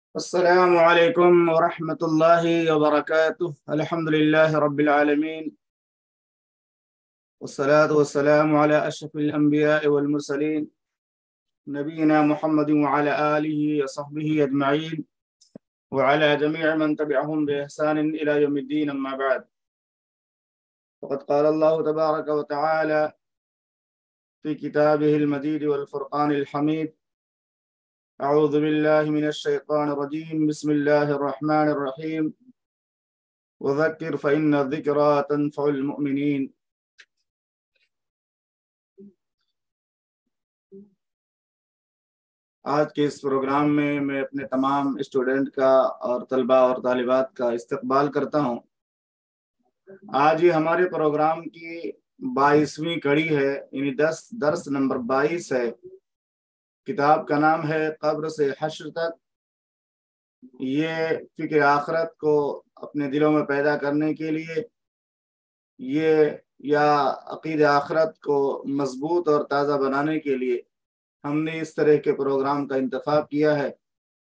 السلام علیکم ورحمۃ اللہ وبرکاتہ۔ الحمد للہ رب العالمین، والصلاة والسلام علی اشرف الانبیاء والمرسلین، نبینا محمد وعلی آلہ وصحبہ اجمعین، وعلی جمیع من تبعهم بإحسان إلى يوم الدین، اما بعد، فقد قال اللہ تبارک وتعالی فی کتابہ المجید والفرقان الحمید: اعوذ باللہ من الشیطان الرجیم، بسم اللہ الرحمن الرحیم، وذکر فإن الذکرى تنفع المؤمنین۔ آج کے اس پروگرام میں میں اپنے تمام اسٹوڈنٹ کا اور طلبہ اور طالبات کا استقبال کرتا ہوں۔ آج یہ ہمارے پروگرام کی 22ویں کڑی ہے، یعنی درس نمبر 22 ہے۔ کتاب کا نام ہے قبر سے حشر تک۔ یہ فکر آخرت کو اپنے دلوں میں پیدا کرنے کے لیے، یا عقید آخرت کو مضبوط اور تازہ بنانے کے لیے ہم نے اس طرح کے پروگرام کا انتخاب کیا ہے۔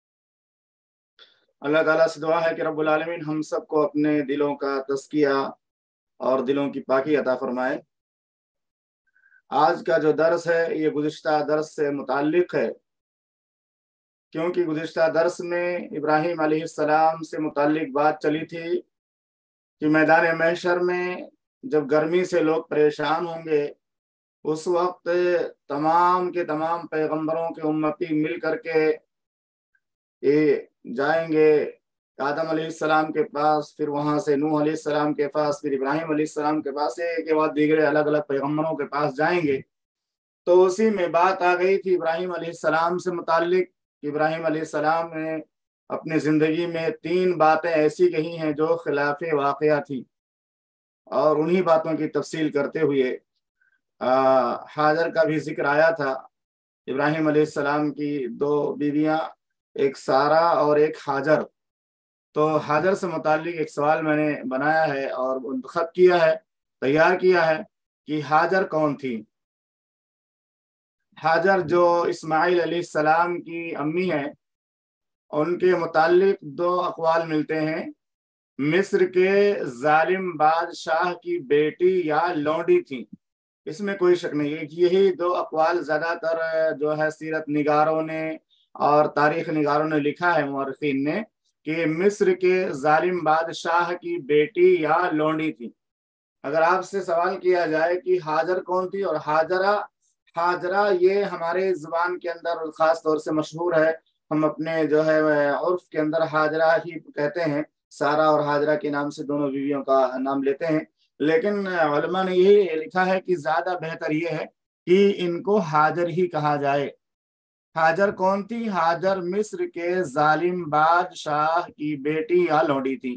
اللہ تعالیٰ سے دعا ہے کہ رب العالمین ہم سب کو اپنے دلوں کا تزکیہ اور دلوں کی پاکی عطا فرمائے۔ آج کا جو درس ہے یہ گزشتہ درس سے متعلق ہے، کیونکہ گزشتہ درس میں ابراہیم علیہ السلام سے متعلق بات چلی تھی کہ میدان محشر میں جب گرمی سے لوگ پریشان ہوں گے، اس وقت تمام کے تمام پیغمبروں کے امتی مل کر کے جائیں گے آدم علیہ السلام کے پاس، پھر وہاں سے نوح علیہ السلام کے پاس، پھر ابراہیم علیہ السلام کے پاس، ایک کے بعد دیگر الگ الگ پیغمبروں کے پاس جائیں گے۔ تو اسی میں بات آ گئی تھی ابراہیم علیہ السلام سے متعلق کہ ابراہیم علیہ السلام نے اپنی زندگی میں 3 باتیں ایسی کہی ہیں جو خلاف واقعہ تھی، اور انہی باتوں کی تفصیل کرتے ہوئے حاجر کا بھی ذکر آیا تھا۔ ابراہیم علیہ السلام کی 2 بیویاں، ایک سارہ اور ایک حاجر۔ تو حاجر سے متعلق ایک سوال میں نے بنایا ہے اور منتخب کیا ہے، تیار کیا ہے کہ حاجر کون تھی۔ حاجر جو اسماعیل علیہ السلام کی امی ہیں، ان کے متعلق 2 اقوال ملتے ہیں۔ مصر کے ظالم بادشاہ کی بیٹی یا لونڈی تھی، اس میں کوئی شک نہیں ہے۔ یہی 2 اقوال زیادہ تر جو ہے سیرت نگاروں نے اور تاریخ نگاروں نے لکھا ہے، مورخین نے، کہ مصر کے ظالم بادشاہ کی بیٹی یا لونڈی تھی۔ اگر آپ سے سوال کیا جائے کہ حاجر کون تھی اور حاجرہ یہ ہمارے زبان کے اندر خاص طور سے مشہور ہے، ہم اپنے جو ہے عرف کے اندر حاجرہ ہی کہتے ہیں، سارہ اور حاجرہ کے نام سے دونوں بیویوں کا نام لیتے ہیں، لیکن علماء نے یہی لکھا ہے کہ زیادہ بہتر یہ ہے کہ ان کو حاجر ہی کہا جائے۔ حاجر کون تھی؟ حاجر مصر کے ظالم بادشاہ کی بیٹی یا لونڈی تھی۔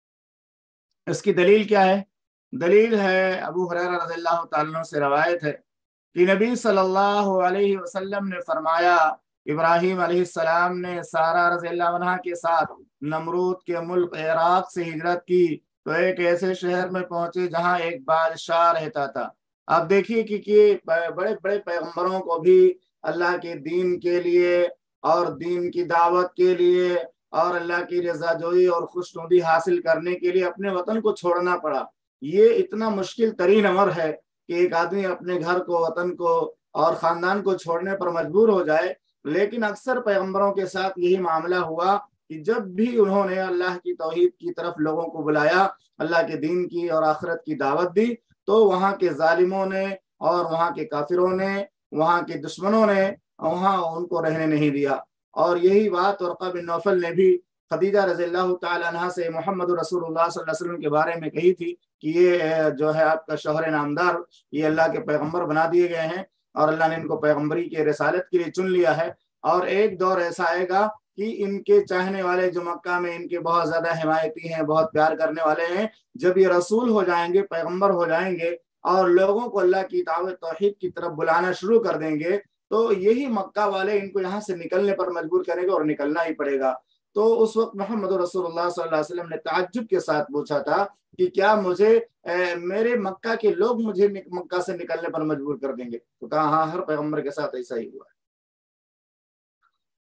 اس کی دلیل کیا ہے؟ دلیل ہے ابو ہریرہ رضی اللہ تعالیٰ عنہ سے روایت ہے کہ نبی صلی اللہ علیہ وسلم نے فرمایا، ابراہیم علیہ السلام نے سارہ رضی اللہ عنہ کے ساتھ نمرود کے ملک عراق سے ہجرت کی تو ایک ایسے شہر میں پہنچے جہاں ایک بادشاہ رہتا تھا۔ آپ دیکھیے کہ بڑے بڑے پیغمبروں کو بھی اللہ کے دین کے لیے اور دین کی دعوت کے لیے اور اللہ کی رضا جوئی اور خوشنودی حاصل کرنے کے لیے اپنے وطن کو چھوڑنا پڑا۔ یہ اتنا مشکل ترین امر ہے کہ ایک آدمی اپنے گھر کو، وطن کو اور خاندان کو چھوڑنے پر مجبور ہو جائے، لیکن اکثر پیغمبروں کے ساتھ یہی معاملہ ہوا کہ جب بھی انہوں نے اللہ کی توحید کی طرف لوگوں کو بلایا، اللہ کے دین کی اور آخرت کی دعوت دی، تو وہاں کے ظالموں نے اور وہاں کے کافروں نے، وہاں کے دشمنوں نے وہاں ان کو رہنے نہیں دیا۔ اور یہی بات ورقہ بن نوفل نے بھی خدیجہ رضی اللہ تعالی عنہ سے محمد رسول اللہ صلی اللہ علیہ وسلم کے بارے میں کہی تھی کہ یہ جو ہے آپ کا شوہر نامدار، یہ اللہ کے پیغمبر بنا دیے گئے ہیں اور اللہ نے ان کو پیغمبری کے رسالت کے لیے چن لیا ہے، اور ایک دور ایسا آئے گا کہ ان کے چاہنے والے جو مکہ میں ان کے بہت زیادہ حمایتی ہیں، بہت پیار کرنے والے ہیں، جب یہ رسول ہو جائیں گے، پیغمبر ہو جائیں گے اور لوگوں کو اللہ کی دعوت توحید کی طرف بلانا شروع کر دیں گے، تو یہی مکہ والے ان کو یہاں سے نکلنے پر مجبور کریں گے اور نکلنا ہی پڑے گا۔ تو اس وقت محمد رسول اللہ صلی اللہ علیہ وسلم نے تعجب کے ساتھ پوچھا تھا کہ کیا میرے مکہ کے لوگ مجھے مکہ سے نکلنے پر مجبور کر دیں گے؟ تو کہا ہاں، ہر پیغمبر کے ساتھ ایسا ہی ہوا ہے۔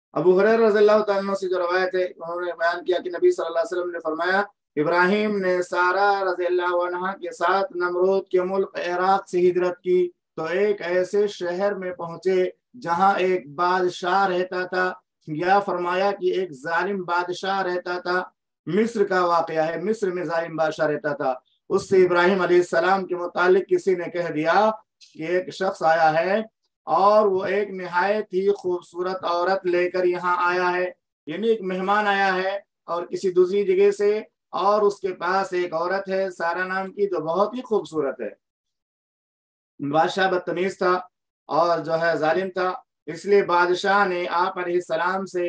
ابو ہریرہ رضی اللہ تعالیٰ عنہ سے جو روایت ہے انہوں نے بیان کیا کہ نبی صلی اللہ علیہ وسلم نے فرمایا ابراہیم نے سارہ رضی اللہ عنہا کے ساتھ نمرود کے ملک عراق سے ہجرت کی تو ایک ایسے شہر میں پہنچے جہاں ایک بادشاہ رہتا تھا، یا فرمایا کہ ایک ظالم بادشاہ رہتا تھا۔ مصر کا واقعہ ہے، مصر میں ظالم بادشاہ رہتا تھا۔ اس سے ابراہیم علیہ السلام کے متعلق کسی نے کہہ دیا کہ ایک شخص آیا ہے اور وہ ایک نہایت ہی خوبصورت عورت لے کر یہاں آیا ہے، یعنی ایک مہمان آیا ہے اور کسی دوسری جگہ سے، اور اس کے پاس ایک عورت ہے سارہ نام کی جو بہت ہی خوبصورت ہے۔ بادشاہ بدتمیز تھا اور جو ہے ظالم تھا، اس لیے بادشاہ نے آپ علیہ السلام سے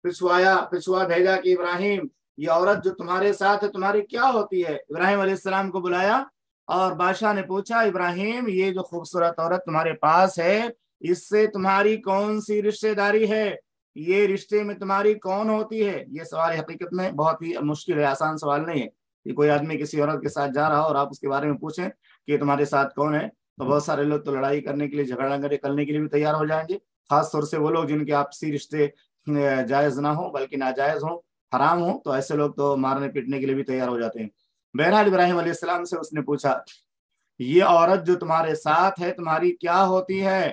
پچھوا بھیجا کہ ابراہیم یہ عورت جو تمہارے ساتھ ہے تمہاری کیا ہوتی ہے؟ ابراہیم علیہ السلام کو بلایا اور بادشاہ نے پوچھا ابراہیم یہ جو خوبصورت عورت تمہارے پاس ہے اس سے تمہاری کون سی رشتہ داری ہے؟ یہ رشتے میں تمہاری کون ہوتی ہے؟ یہ سوال حقیقت میں بہت ہی مشکل ہے، آسان سوال نہیں ہے کہ کوئی آدمی کسی عورت کے ساتھ جا رہا ہو اور آپ اس کے بارے میں پوچھیں کہ تمہارے ساتھ کون ہے، تو بہت سارے لوگ تو لڑائی کرنے کے لیے، جھگڑا کرنے کے لیے بھی تیار ہو جائیں گے، خاص طور سے وہ لوگ جن کے آپسی رشتے جائز نہ ہوں بلکہ ناجائز ہوں، حرام ہوں، تو ایسے لوگ تو مارنے پیٹنے کے لیے بھی تیار ہو جاتے ہیں۔ بہرحال ابراہیم علیہ السلام سے اس نے پوچھا یہ عورت جو تمہارے ساتھ ہے تمہاری کیا ہوتی ہے؟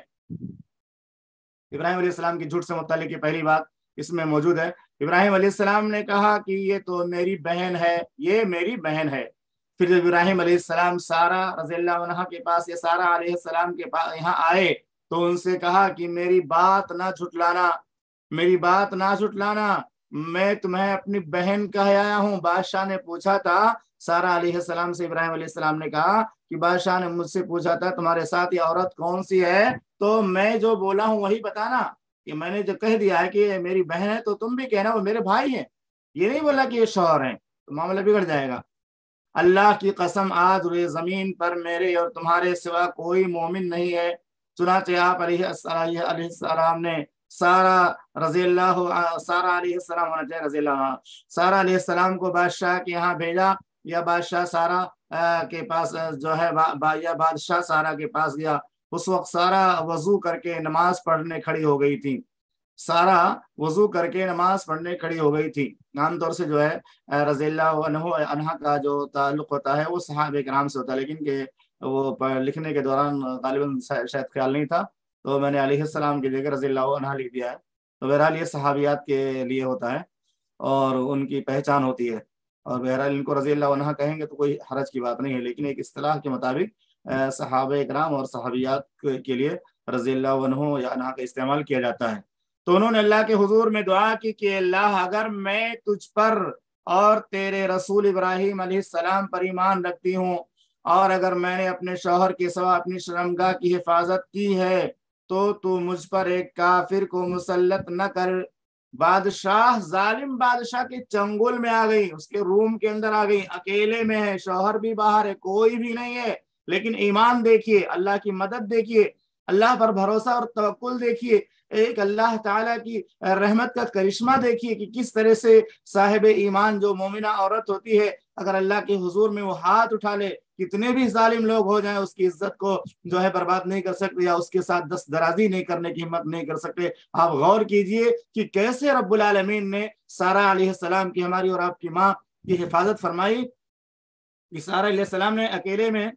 ابراہیم علیہ السلام کی جھوٹ سے متعلق یہ پہلی بات اس میں موجود ہے۔ ابراہیم علیہ السلام نے کہا کہ یہ تو میری بہن ہے، یہ میری بہن ہے۔ پھر جب ابراہیم علیہ السلام سارہ رضی اللہ عنہا کے پاس یا سارہ علیہ السلام کے پاس یہاں آئے تو ان سے کہا کہ میری بات نہ جھٹلانا، میری بات نہ جھٹلانا، میں تمہیں اپنی بہن کہہ آیا ہوں۔ بادشاہ نے پوچھا تھا سارہ علیہ السلام سے، ابراہیم علیہ السلام نے کہا کہ بادشاہ نے مجھ سے پوچھا تھا تمہارے ساتھ یہ عورت کون سی ہے، تو میں جو بولا ہوں وہی بتانا، کہ میں نے جو کہہ دیا ہے کہ میری بہن ہے تو تم بھی کہنا وہ میرے بھائی ہیں، یہ نہیں بولا کہ یہ شوہر ہیں، تو معاملہ بگڑ جائے گا۔ اللہ کی قسم آج روئے زمین پر میرے اور تمہارے سوا کوئی مومن نہیں ہے۔ چنانچہ آپ علیہ السلام نے سارہ رضی اللہ سارہ علیہ السلام رضی اللہ سارہ علیہ السلام کو بادشاہ کے یہاں بھیجا، یا بادشاہ سارہ کے پاس جو ہے یا بادشاہ سارہ کے پاس گیا۔ اس وقت سارہ وضو کر کے نماز پڑھنے کھڑی ہو گئی تھی، سارہ وضو کر کے نماز پڑھنے کھڑی ہو گئی تھی۔ عام طور سے جو ہے رضی اللہ عنہ کا جو تعلق ہوتا ہے وہ صحابہ کرام سے ہوتا ہے، لیکن کہ وہ لکھنے کے دوران غالباً شاید خیال نہیں تھا تو میں نے علیہ السلام کی جگہ رضی اللہ عنہ لکھ دیا ہے۔ تو بہرحال یہ صحابیات کے لیے ہوتا ہے اور ان کی پہچان ہوتی ہے، اور بہرحال ان کو رضی اللہ عنہ کہیں گے تو کوئی حرج کی بات نہیں ہے، لیکن ایک اصطلاح کے مطابق صحابہ کرام اور صحابیات کے لیے رضی اللہ عنہ یا عنہ کا استعمال کیا جاتا ہے۔ تو انہوں نے اللہ کے حضور میں دعا کی کہ اللہ اگر میں تجھ پر اور تیرے رسول ابراہیم علیہ السلام پر ایمان رکھتی ہوں، اور اگر میں نے اپنے شوہر کے سوا اپنی شرمگاہ کی حفاظت کی ہے تو مجھ پر ایک کافر کو مسلط نہ کر۔ بادشاہ ظالم بادشاہ کے چنگل میں آ گئی، اس کے روم کے اندر آ گئی، اکیلے میں ہے، شوہر بھی باہر ہے، کوئی بھی نہیں ہے، لیکن ایمان دیکھیے، اللہ کی مدد دیکھیے، اللہ پر بھروسہ اور توکل دیکھیے، ایک اللہ تعالیٰ کی رحمت کا کرشمہ دیکھیے کہ کس طرح سے صاحب ایمان جو مومنہ عورت ہوتی ہے اگر اللہ کے حضور میں وہ ہاتھ اٹھا لے، کتنے بھی ظالم لوگ ہو جائیں اس کی عزت کو جو ہے برباد نہیں کر سکتے، یا اس کے ساتھ دست درازی نہیں کرنے کی ہمت نہیں کر سکتے۔ آپ غور کیجئے کہ کیسے رب العالمین نے سارہ علیہ السلام کی، ہماری اور آپ کی ماں کی حفاظت فرمائی کہ سارہ علیہ السلام نے اکیلے میں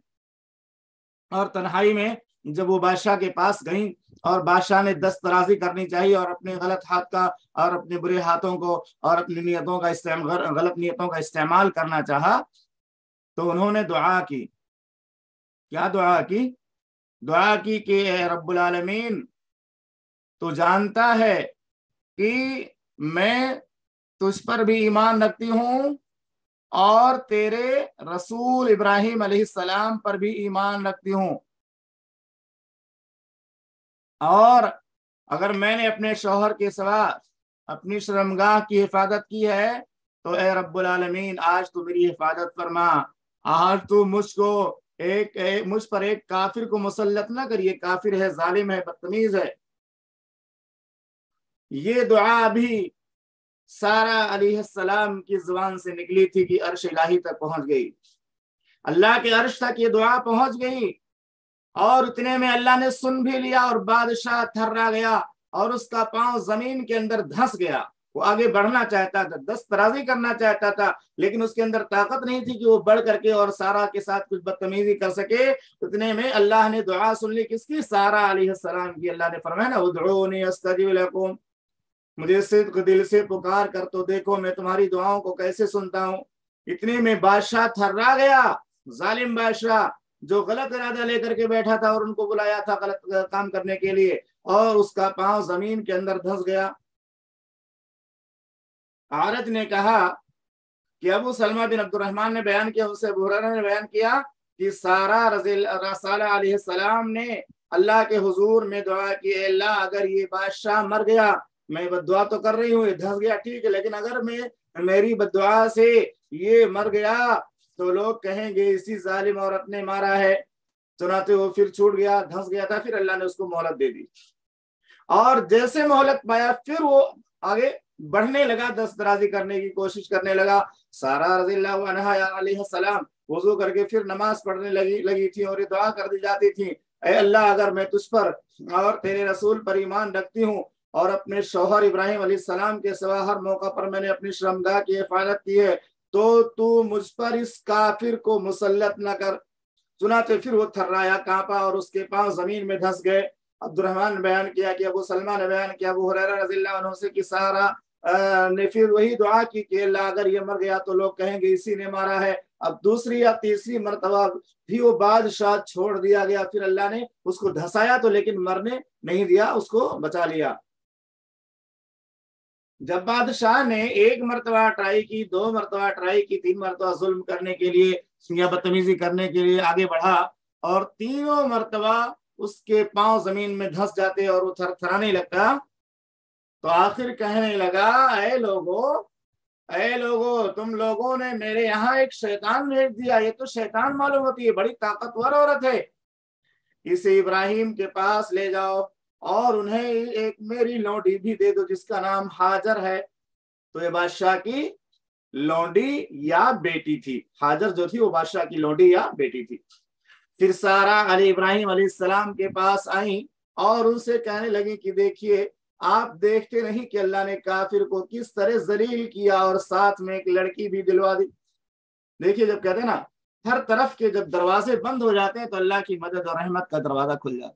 اور تنہائی میں جب وہ بادشاہ کے پاس گئیں اور بادشاہ نے دست درازی کرنی چاہیے اور اپنے غلط ہاتھ کا اور اپنے برے ہاتھوں کو اور اپنی نیتوں کا غلط نیتوں کا استعمال کرنا چاہا، تو انہوں نے دعا کی۔ کیا دعا کی؟ دعا کی کہ اے رب العالمین تو جانتا ہے کہ میں تجھ پر بھی ایمان رکھتی ہوں اور تیرے رسول ابراہیم علیہ السلام پر بھی ایمان رکھتی ہوں، اور اگر میں نے اپنے شوہر کے سوا اپنی شرمگاہ کی حفاظت کی ہے تو اے رب العالمین آج تو میری حفاظت فرما، آج تو مجھ پر ایک کافر کو مسلط نہ کریے، کافر ہے، ظالم ہے، بدتمیز ہے۔ یہ دعا بھی سارہ علیہ السلام کی زبان سے نکلی تھی کہ عرش الہی تک پہنچ گئی، اللہ کے عرش تک یہ دعا پہنچ گئی، اور اتنے میں اللہ نے سن بھی لیا اور بادشاہ تھرا گیا اور اس کا پاؤں زمین کے اندر دھس گیا. وہ آگے بڑھنا چاہتا تھا, دست درازی کرنا چاہتا تھا, لیکن اس کے اندر طاقت نہیں تھی کہ وہ بڑھ کر کے اور سارا کے ساتھ کچھ بدتمیزی کر سکے. اتنے میں اللہ نے دعا سن لی, کس کی؟ سارا علیہ السلام کی. اللہ نے فرمایا نا ادعونی استجب لکم, مجھے صدق دل سے پکار کر تو دیکھو میں تمہاری دعاؤں کو کیسے سنتا ہوں. اتنے میں بادشاہ تھرا گیا, ظالم بادشاہ جو غلط ارادہ لے کر کے بیٹھا تھا اور ان کو بلایا تھا غلط کام کرنے کے لیے, اور اس کا پاؤں زمین کے اندر دھس گیا. عارج نے کہا کہ ابو سلمہ بن عبد الرحمن نے بیان کیا, اسے ابو ہریرہ نے بیان کیا کہ سارا رسالہ علیہ السلام نے اللہ کے حضور میں دعا کی, اے اللہ اگر یہ بادشاہ مر گیا, میں بد دعا تو کر رہی ہوں, یہ دھس گیا ٹھیک ہے, لیکن اگر میری بد دعا سے یہ مر گیا تو لوگ کہیں گے اسی ظالم عورت نے مارا ہے. چنانچہ وہ پھر چھوٹ گیا, دھس گیا تھا, پھر اللہ نے اس کو مہلت دے دی, اور جیسے مہلت پایا پھر وہ آگے بڑھنے لگا, دست درازی کرنے کی کوشش کرنے لگا. سارا رضی اللہ عنہا علیہ السلام وضو کر کے پھر نماز پڑھنے لگی تھی, اور یہ دعا کر دی جاتی تھی, اے اللہ اگر میں تجھ پر اور تیرے رسول پر ایمان رکھتی ہوں اور اپنے شوہر ابراہیم علیہ السلام کے سوا ہر موقع پر میں نے اپنی شرمگاہ کی حفاظت کی ہے, تو مجھ پر اس کافر کو مسلط نہ کر. چنانچہ پھر وہ تھرایا, کانپا, اور اس کے پاؤں زمین میں دھس گئے. عبد الرحمن نے بیان کیا کہ ابو سلمہ نے بیان کیا ابو ہریرہ رضی اللہ عنہ سے کہ سارا نے پھر وہی دعا کی کہ اللہ اگر یہ مر گیا تو لوگ کہیں گے اسی نے مارا ہے. اب دوسری یا تیسری مرتبہ بھی وہ بادشاہ چھوڑ دیا گیا, پھر اللہ نے اس کو دھسایا تو لیکن مرنے نہیں دیا, اس کو بچا لیا. جب بادشاہ نے ایک مرتبہ ٹرائی کی, 2 مرتبہ ٹرائی کی, 3 مرتبہ ظلم کرنے کے لیے یا بدتمیزی کرنے کے لیے آگے بڑھا, اور تینوں مرتبہ اس کے پاؤں زمین میں دھس جاتے اور وہ تھر تھرانے لگتا, تو آخر کہنے لگا اے لوگو تم لوگوں نے میرے یہاں ایک شیطان بھیج دیا, یہ تو شیطان معلوم ہوتی ہے, بڑی طاقتور عورت ہے, اسے ابراہیم کے پاس لے جاؤ اور انہیں ایک میری لونڈی بھی دے دو جس کا نام ہاجر ہے. تو یہ بادشاہ کی لونڈی یا بیٹی تھی, ہاجر جو تھی وہ بادشاہ کی لونڈی یا بیٹی تھی. پھر سارا علی ابراہیم علیہ السلام کے پاس آئیں اور ان سے کہنے لگی کہ دیکھیے آپ دیکھتے نہیں کہ اللہ نے کافر کو کس طرح ذلیل کیا اور ساتھ میں ایک لڑکی بھی دلوا دی. دیکھیے جب کہتے ہیں نا ہر طرف کے جب دروازے بند ہو جاتے ہیں تو اللہ کی مدد اور رحمت کا دروازہ کھل جاتا ہے.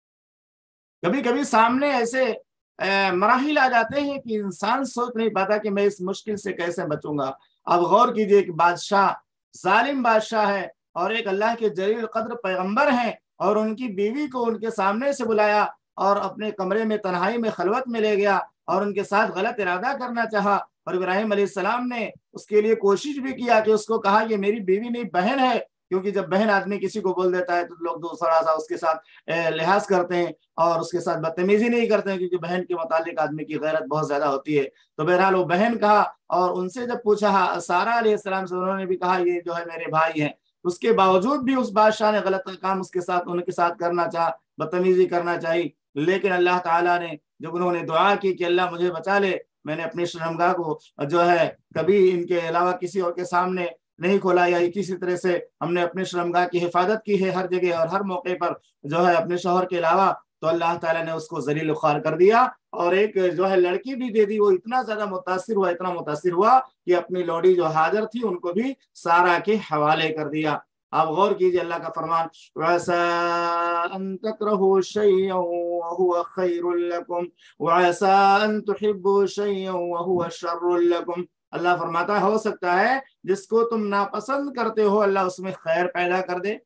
کبھی کبھی سامنے ایسے مراحل آ جاتے ہیں کہ انسان سوچ نہیں پاتا کہ میں اس مشکل سے کیسے بچوں گا. اب غور کیجئے کہ بادشاہ ظالم بادشاہ ہے اور ایک اللہ کے جلیل قدر پیغمبر ہیں, اور ان کی بیوی کو ان کے سامنے سے بلایا اور اپنے کمرے میں تنہائی میں خلوت میں لے گیا اور ان کے ساتھ غلط ارادہ کرنا چاہا. اور ابراہیم علیہ السلام نے اس کے لیے کوشش بھی کیا کہ اس کو کہا یہ میری بیوی نہیں بہن ہے, کیونکہ جب بہن آدمی کسی کو بول دیتا ہے تو لوگ دوسرا سا اس کے ساتھ لحاظ کرتے ہیں اور اس کے ساتھ بدتمیزی نہیں کرتے ہیں, کیونکہ بہن کے متعلق آدمی کی غیرت بہت زیادہ ہوتی ہے. تو بہرحال وہ بہن کہا, اور ان سے جب پوچھا سارا علیہ السلام سے, انہوں نے بھی کہا یہ جو ہے میرے بھائی ہیں. اس کے باوجود بھی اس بادشاہ نے غلط کام اس کے ساتھ ان کے ساتھ کرنا چاہا, بدتمیزی کرنا چاہی, لیکن اللہ تعالیٰ نے جب انہوں نے دعا کی کہ اللہ مجھے بچا لے, میں نے اپنی شرمگاہ کو جو ہے کبھی ان کے علاوہ کسی اور کے سامنے نہیں کھولا, یا کسی طرح سے ہم نے اپنے شرمگاہ کی حفاظت کی ہے ہر جگہ اور ہر موقع پر جو ہے اپنے شوہر کے علاوہ, تو اللہ تعالیٰ نے اس کو ذلیل و خوار کر دیا اور ایک جو ہے لڑکی بھی دے دی. وہ اتنا زیادہ اتنا متاثر ہوا کہ اپنی لوڈی جو ہاجر تھی ان کو بھی سارا کے حوالے کر دیا. آپ غور کیجئے اللہ کا فرمان وَعَسَىٰ أَن تَكْرَهُوا شَيْئًا وَهُوَ خَيْرٌ لَكُمْ وَعَسَىٰ أَن تُحِبُّوا شَيْئًا وَهُوَ شَرٌ لَكُمْ. اللہ فرماتا ہے ہو سکتا ہے جس کو تم ناپسند کرتے ہو اللہ اس میں خیر پیدا کر دے,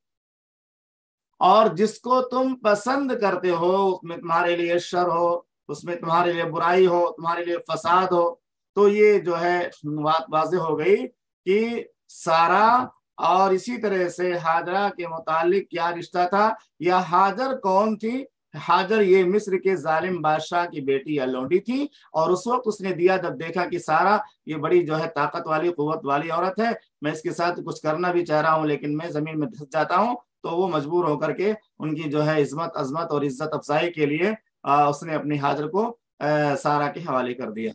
اور جس کو تم پسند کرتے ہو اس میں تمہارے لیے شر ہو, اس میں تمہارے لیے برائی ہو, تمہارے لیے فساد ہو. تو یہ جو ہے بات واضح ہو گئی کہ سارا اور اسی طرح سے ہاجرہ کے متعلق کیا رشتہ تھا, یا ہاجر کون تھی. ہاجر یہ مصر کے ظالم بادشاہ کی بیٹی یا لونڈی تھی, اور اس وقت اس نے دیا جب دیکھا کہ سارا یہ بڑی جو ہے طاقت والی قوت والی عورت ہے, میں اس کے ساتھ کچھ کرنا بھی چاہ رہا ہوں لیکن میں زمین میں دھس جاتا ہوں, تو وہ مجبور ہو کر کے ان کی جو ہے عظمت اور عزت افزائی کے لیے اس نے اپنی ہاجر کو سارا کے حوالے کر دیا.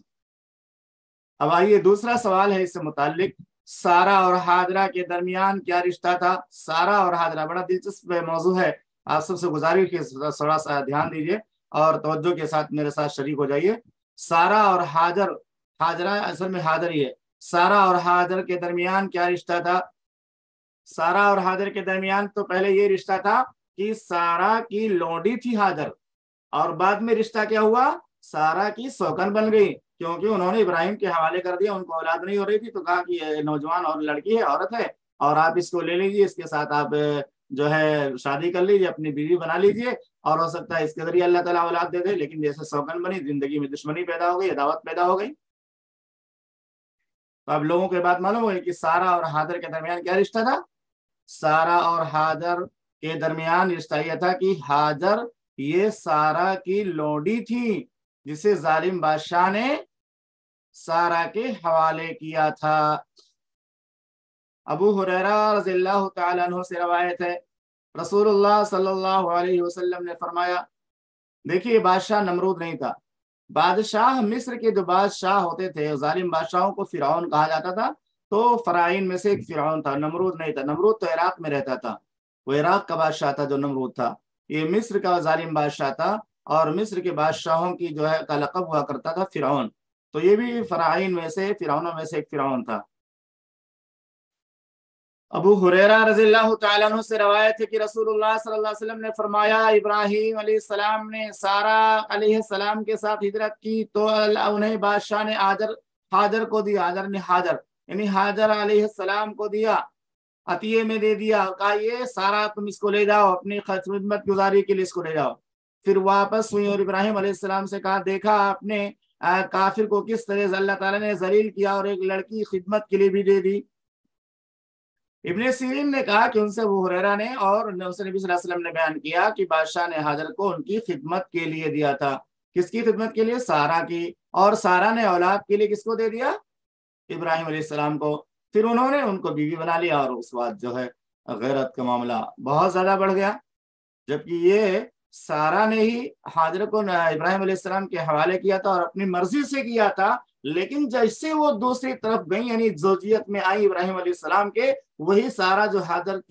اب آئیے دوسرا سوال ہے اس سے متعلق, سارا اور ہاجرہ کے درمیان کیا رشتہ تھا. سارا اور ہاجرہ بڑا دلچسپ موضوع ہے, آپ سب سے گزارش کہ تھوڑا سا دھیان دیجیے. اور توجہ کے ساتھ میرے ساتھ شریک ہو جائیے۔ سارا اور ہاجر، ہاجرہ اصل میں ہاجر ہی ہے، سارا اور ہاجر کے درمیان کیا رشتہ تھا؟ سارا اور ہاجر کے درمیان تو پہلے یہ رشتہ تھا کہ سارا کی لونڈی تھی ہاجر، اور بعد میں رشتہ کیا ہوا؟ سارا کی سوکن بن گئی، کیونکہ انہوں نے ابراہیم کے حوالے کر دیا، ان کو اولاد نہیں ہو رہی تھی تو کہا کہ یہ نوجوان اور لڑکی ہے، عورت ہے، اور آپ اس کو لے لیجیے، اس کے ساتھ آپ جو ہے شادی کر لیجیے، اپنی بیوی بنا لیجیے، اور ہو سکتا ہے اس کے ذریعے اللہ تعالیٰ اولاد دے دے۔ لیکن جیسے سوگن بنی، زندگی میں دشمنی پیدا ہو گئی، عداوت پیدا ہو گئی۔ تو اب لوگوں کے بات معلوم ہوئی کہ سارا اور ہاجر کے درمیان کیا رشتہ تھا؟ سارا اور ہاجر کے درمیان رشتہ یہ تھا کہ ہاجر یہ سارا کی لونڈی تھی، جسے ظالم بادشاہ نے سارا کے حوالے کیا تھا۔ ابو ہریرہ رضی اللہ تعالی عنہ سے روایت ہے، رسول اللہ صلی اللہ علیہ وسلم نے فرمایا، دیکھیے بادشاہ نمرود نہیں تھا، بادشاہ مصر کے جو بادشاہ ہوتے تھے، ظالم بادشاہوں کو فرعون کہا جاتا تھا، تو فرعین میں سے ایک فرعون تھا، نمرود نہیں تھا۔ نمرود تو عراق میں رہتا تھا، وہ عراق کا بادشاہ تھا جو نمرود تھا، یہ مصر کا ظالم بادشاہ تھا، اور مصر کے بادشاہوں کی جو ہے کا لقب ہوا کرتا تھا فرعون، تو یہ بھی فرعین میں سے، فرعونوں میں سے ایک فرعون تھا۔ ابو ہریرہ رضی اللہ تعالیٰ عنہ سے روایت ہے کہ رسول اللہ صلی اللہ علیہ وسلم نے فرمایا، ابراہیم علیہ السلام نے سارا علیہ السلام کے ساتھ ہجرت کی تو انہیں بادشاہ نے ہاجر کو دیا، ہاجر نے ہاجر یعنی ہاجر علیہ السلام کو دیا، عطیے میں دے دیا، کہا یہ سارا تم اس کو لے جاؤ، اپنی خدمت گزاری کے لیے اس کو لے جاؤ۔ پھر واپس ہوئی اور ابراہیم علیہ السلام سے کہا، دیکھا آپ نے کافر کو کس طرح اللہ تعالیٰ نے ذلیل کیا، اور ایک لڑکی خدمت کے لیے بھی دے دی۔ ابن سیرین نے کہا کہ ان سے ابو ہریرہ نے اور نبی صلی اللہ علیہ وسلم نے بیان کیا کہ بادشاہ نے ہاجر کو ان کی خدمت کے لیے دیا تھا۔ کس کی خدمت کے لیے؟ سارا کی، اور سارا نے اولاد کے لیے کس کو دے دیا؟ ابراہیم علیہ السلام کو۔ پھر انہوں نے ان کو بیوی بنا لیا، اور اس بعد جو ہے غیرت کا معاملہ بہت زیادہ بڑھ گیا، جبکہ یہ سارا نے ہی ہاجر کو ابراہیم علیہ السلام کے حوالے کیا تھا اور اپنی مرضی سے کیا تھا، لیکن جیسے وہ دوسری طرف گئی، یعنی زوجیت میں آئی ابراہیم علیہ السلام کے، وہی سارا جو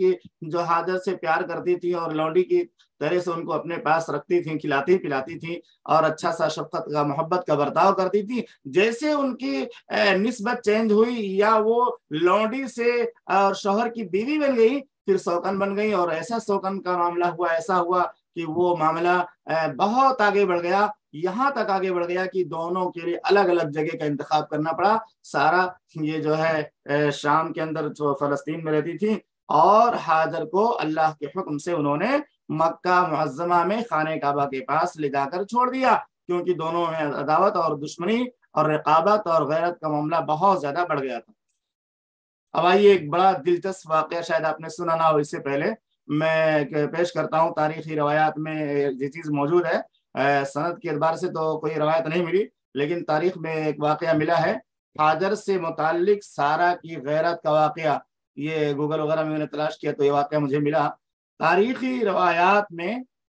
ہاجر سے پیار کرتی تھی اور لونڈی کی طرح سے ان کو اپنے پاس رکھتی تھی، کھلاتی پلاتی تھی، اور اچھا سا شفقت کا، محبت کا برتاؤ کرتی تھی، جیسے ان کی نسبت چینج ہوئی، یا وہ لونڈی سے اور شوہر کی بیوی بن گئی، پھر سوکن بن گئی، اور ایسا سوکن کا معاملہ ہوا، ایسا ہوا کہ وہ معاملہ بہت آگے بڑھ گیا، یہاں تک آگے بڑھ گیا کہ دونوں کے لیے الگ الگ جگہ کا انتخاب کرنا پڑا۔ سارا یہ جو ہے شام کے اندر جو فلسطین میں رہتی تھی، اور ہاجر کو اللہ کے حکم سے انہوں نے مکہ معظمہ میں خانہ کعبہ کے پاس لے جا کر چھوڑ دیا، کیونکہ دونوں میں عداوت اور دشمنی اور رقابت اور غیرت کا معاملہ بہت زیادہ بڑھ گیا تھا۔ اب آئیے ایک بڑا دلچسپ واقعہ، شاید آپ نے سنا نہ ہو، اس سے پہلے میں پیش کرتا ہوں۔ تاریخی روایات میں یہ چیز موجود ہے، سند کے اعتبار سے تو کوئی روایت نہیں ملی، لیکن تاریخ میں ایک واقعہ ملا ہے ہاجر سے متعلق، سارا کی غیرت کا واقعہ۔ یہ گوگل وغیرہ میں نے تلاش کیا تو یہ واقعہ مجھے ملا۔ تاریخی روایات میں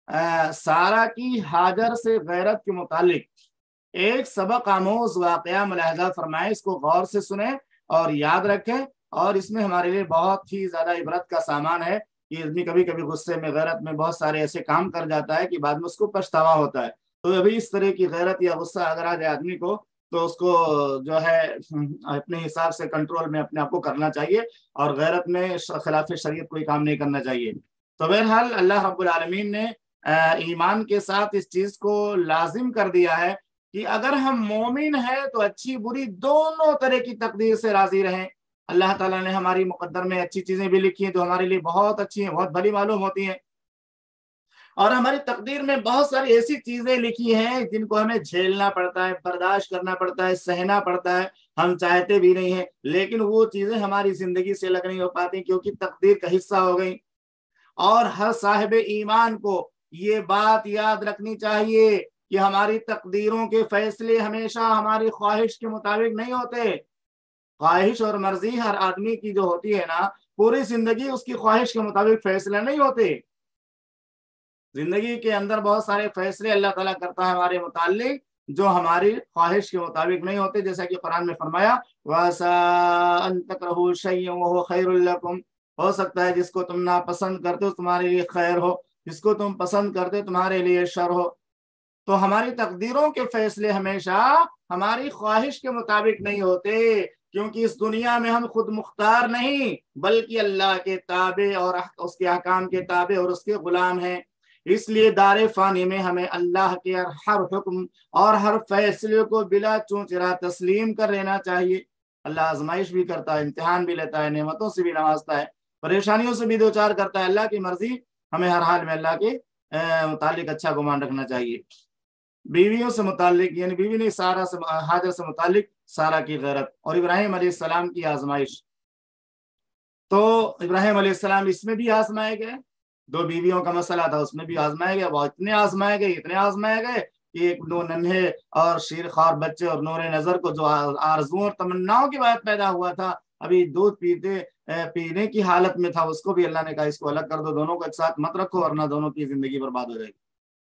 سارا کی ہاجر سے غیرت کے متعلق ایک سبق آموز واقعہ ملاحظہ فرمائیں، اس کو غور سے سنیں اور یاد رکھیں، اور اس میں ہمارے لیے بہت ہی زیادہ عبرت کا سامان ہے کہ آدمی کبھی کبھی غصے میں، غیرت میں بہت سارے ایسے کام کر جاتا ہے کہ بعد میں اس کو پچھتاوا ہوتا ہے۔ تو ابھی اس طرح کی غیرت یا غصہ اگر آ جائے آدمی کو، تو اس کو جو ہے اپنے حساب سے کنٹرول میں اپنے آپ کو کرنا چاہیے، اور غیرت میں خلاف شریعت کوئی کام نہیں کرنا چاہیے۔ تو بہرحال اللہ رب العالمین نے ایمان کے ساتھ اس چیز کو لازم کر دیا ہے کہ اگر ہم مومن ہیں تو اچھی بری دونوں طرح کی تقدیر سے راضی رہیں۔ اللہ تعالیٰ نے ہماری مقدر میں اچھی چیزیں بھی لکھی ہیں جو ہمارے لیے بہت اچھی ہیں، بہت بھلی معلوم ہوتی ہیں، اور ہماری تقدیر میں بہت ساری ایسی چیزیں لکھی ہیں جن کو ہمیں جھیلنا پڑتا ہے، برداشت کرنا پڑتا ہے، سہنا پڑتا ہے، ہم چاہتے بھی نہیں ہیں، لیکن وہ چیزیں ہماری زندگی سے الگ نہیں ہو پاتی کیونکہ تقدیر کا حصہ ہو گئی۔ اور ہر صاحب ایمان کو یہ بات یاد رکھنی چاہیے کہ ہماری تقدیروں کے فیصلے ہمیشہ ہماری خواہش کے مطابق نہیں ہوتے۔ خواہش اور مرضی ہر آدمی کی جو ہوتی ہے نا، پوری زندگی اس کی خواہش کے مطابق فیصلے نہیں ہوتے۔ زندگی کے اندر بہت سارے فیصلے اللہ تعالیٰ کرتا ہے ہمارے متعلق جو ہماری خواہش کے مطابق نہیں ہوتے، جیسا کہ قرآن میں فرمایا، وَعَسَىٰ أَن تَكْرَهُوا شَيْئًا وَهُوَ خَيْرٌ لَكُمْ، ہو سکتا ہے جس کو تم ناپسند کرتے ہو تمہارے لیے خیر ہو، جس کو تم پسند کرتے ہو تمہارے لیے شر ہو۔ تو ہماری تقدیروں کے فیصلے ہمیشہ ہماری خواہش کے مطابق نہیں ہوتے، کیونکہ اس دنیا میں ہم خود مختار نہیں بلکہ اللہ کے تابع اور اس کے احکام کے تابع اور اس کے غلام ہیں۔ اس لیے دار فانی میں ہمیں اللہ کے ہر حکم اور ہر فیصلے کو بلا چونچرا تسلیم کر لینا چاہیے۔ اللہ آزمائش بھی کرتا ہے، امتحان بھی لیتا ہے، نعمتوں سے بھی نوازتا ہے، پریشانیوں سے بھی دوچار کرتا ہے۔ اللہ کی مرضی، ہمیں ہر حال میں اللہ کے متعلق اچھا گمان رکھنا چاہیے۔ بیویوں سے متعلق، یعنی بیوی نے سارا سے حاجر سے متعلق سارا کی غیرت اور ابراہیم علیہ السلام کی آزمائش۔ تو ابراہیم علیہ السلام اس میں بھی آزمائے گئے، دو بیویوں کا مسئلہ تھا، اس میں بھی آزمائے گئے، وہ اتنے آزمائے گئے کہ ایک دو ننھے اور شیر خوار بچے اور نور نظر کو جو آرزوؤں اور تمناؤں کی بات پیدا ہوا تھا، ابھی دودھ پینے کی حالت میں تھا، اس کو بھی اللہ نے کہا اس کو الگ کر دو، دونوں کو ایک ساتھ مت رکھو ورنہ دونوں کی زندگی برباد ہو جائے گی۔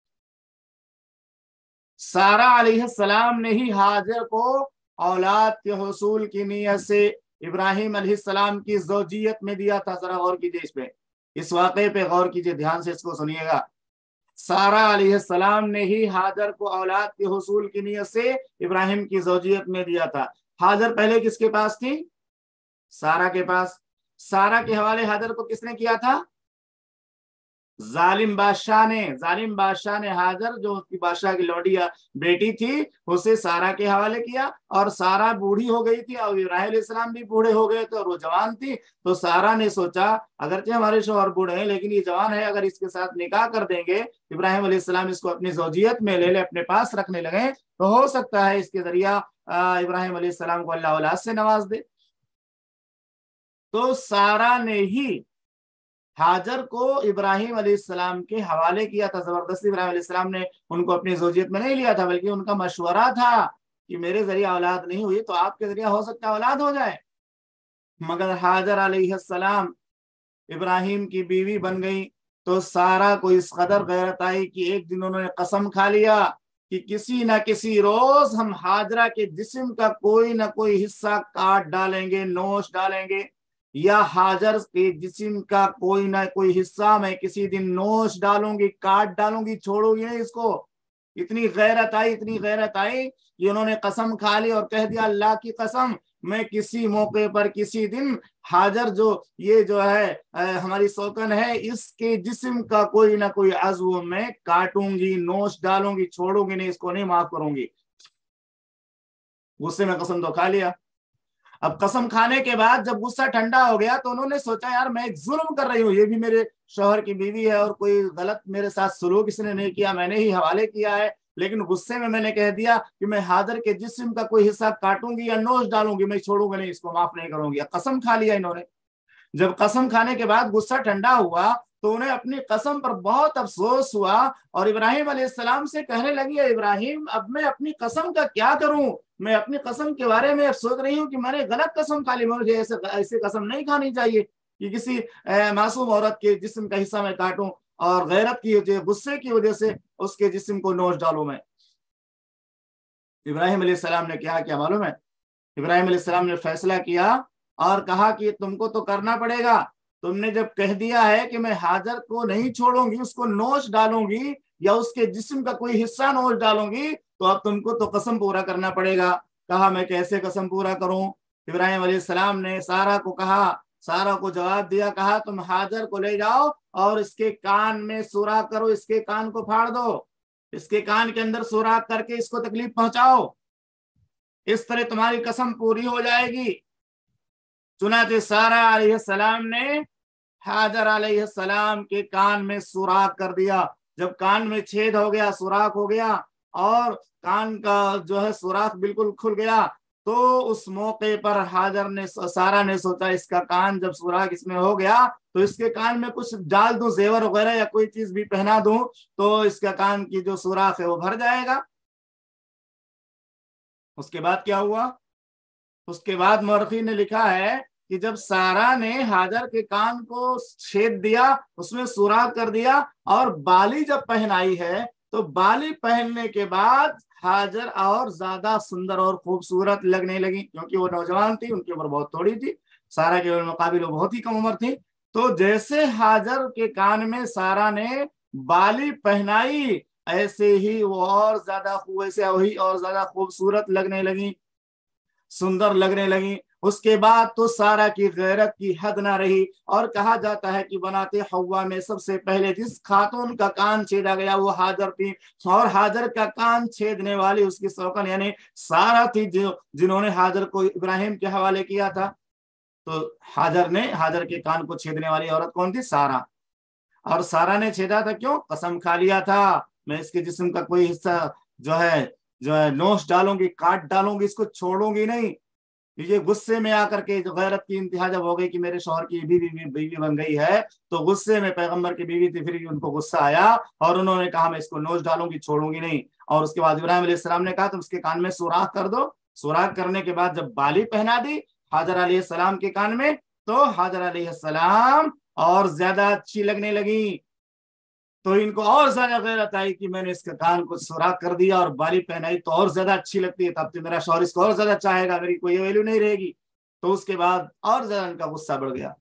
سارا علیہ السلام نے ہی حاجر کو اولاد کے حصول کی نیت سے ابراہیم علیہ السلام کی زوجیت میں دیا تھا۔ ذرا غور کیجئے اس پہ، اس واقعے پہ غور کیجئے، دھیان سے اس کو سنیے گا۔ سارا علیہ السلام نے ہی حاجر کو اولاد کے حصول کی نیت سے ابراہیم کی زوجیت میں دیا تھا۔ حاجر پہلے کس کے پاس تھی؟ سارا کے پاس۔ سارا کے حوالے حاجر کو کس نے کیا تھا؟ ظالم بادشاہ نے حاجر جو اس کی بادشاہ کی لوڈیا بیٹی تھی اسے سارا کے حوالے کیا، اور سارا بوڑھی ہو گئی تھی اور ابراہیم علیہ السلام بھی بوڑھے ہو گئے تھے اور وہ جوان تھی۔ تو سارا نے سوچا اگرچہ ہمارے شوہر بوڑھے ہیں لیکن یہ جوان ہے، اگر اس کے ساتھ نکاح کر دیں گے، ابراہیم علیہ السلام اس کو اپنی زوجیت میں لے لے، اپنے پاس رکھنے لگے، تو ہو سکتا ہے اس کے ذریعہ ابراہیم علیہ السلام کو اللہ اولاد سے نواز دے۔ تو سارا نے ہی حاجر کو ابراہیم علیہ السلام کے حوالے کیا تھا۔ زبردستی ابراہیم علیہ السلام نے ان کو اپنی زوجیت میں نہیں لیا تھا، بلکہ ان کا مشورہ تھا کہ میرے ذریعہ اولاد نہیں ہوئی تو آپ کے ذریعہ ہو سکتا ہے اولاد ہو جائے۔ مگر حاجر علیہ السلام ابراہیم کی بیوی بن گئی تو سارا کو اس قدر غیرت آئی کہ ایک دن انہوں نے قسم کھا لیا کہ کسی نہ کسی روز ہم حاجرہ کے جسم کا کوئی نہ کوئی حصہ کاٹ ڈالیں گے، نوش ڈالیں گے، یا حاجر کے جسم کا کوئی نہ کوئی حصہ میں کسی دن نوش ڈالوں گی، کاٹ ڈالوں گی، چھوڑوں گی نہیں اس کو۔ اتنی غیرت آئی کہ انہوں نے قسم کھا لی اور کہہ دیا اللہ کی قسم میں کسی موقع پر کسی دن حاجر یہ جو ہے ہماری سوکن ہے، اس کے جسم کا کوئی نہ کوئی عضو میں کاٹوں گی، نوش ڈالوں گی، چھوڑوں گی نہیں، اس کو نہیں معاف کروں گی۔ غصے میں قسم تو کھا لیا۔ اب قسم کھانے کے بعد جب غصہ ٹھنڈا ہو گیا تو انہوں نے سوچا یار میں ایک ظلم کر رہی ہوں، یہ بھی میرے شوہر کی بیوی ہے اور کوئی غلط میرے ساتھ سلوک اس نے نہیں کیا، میں نے ہی حوالے کیا ہے، لیکن غصے میں نے کہہ دیا کہ میں حاضر کے جسم کا کوئی حصہ کاٹوں گی یا نوش ڈالوں گی، میں چھوڑوں گا نہیں، اس کو معاف نہیں کروں گی۔ قسم کھا لیا انہوں نے۔ جب قسم کھانے کے بعد غصہ ٹھنڈا ہوا تو انہیں اپنی قسم پر بہت افسوس ہوا اور ابراہیم علیہ السلام سے کہنے لگی ابراہیم اب میں اپنی قسم کا کیا کروں؟ میں اپنی قسم کے بارے میں سوچ رہی ہوں کہ میں نے غلط قسم کھا لی، مجھے ایسے قسم نہیں کھانی چاہیے کہ کسی معصوم عورت کے جسم کا حصہ میں کاٹوں اور غیرت کی وجہ، غصے کی وجہ سے اس کے جسم کو نوش ڈالوں میں۔ ابراہیم علیہ السلام نے کیا معلوم ہے؟ ابراہیم علیہ السلام نے فیصلہ کیا اور کہا کہ تم کو تو کرنا پڑے گا، تم نے جب کہہ دیا ہے کہ میں حاجر کو نہیں چھوڑوں گی، اس کو نوش ڈالوں گی یا اس کے جسم کا کوئی حصہ نوش ڈالوں گی، تو اب تم کو تو قسم پورا کرنا پڑے گا۔ کہا میں کیسے قسم پورا کروں؟ ابراہیم علیہ السلام نے سارا کو کہا، سارا کو جواب دیا، کہا تم حاجر کو لے جاؤ اور اس کے کان میں سوراخ کرو، اس کے کان کو پھاڑ دو، اس کے کان کے اندر سوراخ کر کے اس کو تکلیف پہنچاؤ، اس طرح تمہاری قسم پوری ہو جائے گی۔ چنانچہ سارا علیہ السلام نے حاجر علیہ السلام کے کان میں سوراخ کر دیا۔ جب کان میں چھید ہو گیا، سوراخ ہو گیا اور کان کا جو ہے سوراخ بالکل کھل گیا، تو اس موقع پر سارا نے سوچا اس کا کان جب سوراخ اس میں ہو گیا تو اس کے کان میں کچھ ڈال دوں، زیور وغیرہ یا کوئی چیز بھی پہنا دوں تو اس کا کان کی جو سوراخ ہے وہ بھر جائے گا۔ اس کے بعد کیا ہوا؟ اس کے بعد مورخین نے لکھا ہے کہ جب سارا نے حاجر کے کان کو چھید دیا، اس میں سوراخ کر دیا اور بالی جب پہنائی ہے تو بالی پہننے کے بعد حاجر اور زیادہ سندر اور خوبصورت لگنے لگی، کیونکہ وہ نوجوان تھی، ان کی عمر بہت تھوڑی تھی، سارا کے مقابل وہ بہت ہی کم عمر تھی۔ تو جیسے حاجر کے کان میں سارا نے بالی پہنائی ऐसे ही वो और ज्यादा वैसे वही और ज्यादा खूबसूरत लगने लगी, सुंदर लगने लगी। उसके बाद तो सारा की गैरत की हद ना रही। और कहा जाता है कि बनाते हवा में सबसे पहले जिस खातून का कान छेदा गया वो हाजर थी, और हाजर का कान छेदने वाली उसकी सौकन यानी सारा थी, जो जिन्होंने हाजर को इब्राहिम के हवाले किया था। तो हाजर के कान को छेदने वाली औरत कौन थी? सारा। और सारा ने छेदा था क्यों? कसम खा लिया था मैं इसके जिस्म का कोई हिस्सा जो है नोच डालूंगी, काट डालूंगी, इसको छोड़ूंगी नहीं। ये गुस्से में आकर के जो गैरत की इंतहा जब हो गई कि मेरे शौहर की बीवी बन गई है, तो गुस्से में, पैगंबर की बीवी थी, फिर उनको गुस्सा आया और उन्होंने कहा मैं इसको नोच डालूंगी, छोड़ूंगी नहीं। और उसके बाद इब्राहिम अलैहिस्सलाम ने कहा तुम उसके कान में सुराख कर दो। सुराख करने के बाद जब बाली पहना दी हाजर अलैहिस्सलाम के कान में, तो हाजर अलैहिस्सलाम और ज्यादा अच्छी लगने लगी। तो इनको और ज्यादा गैरत आई कि मैंने इसके कान को सुराख कर दिया और बाली पहनाई तो और ज्यादा अच्छी लगती है, तब तो मेरा शौहर इसको और ज्यादा चाहेगा, मेरी कोई वैल्यू नहीं रहेगी। तो उसके बाद और ज्यादा इनका गुस्सा बढ़ गया।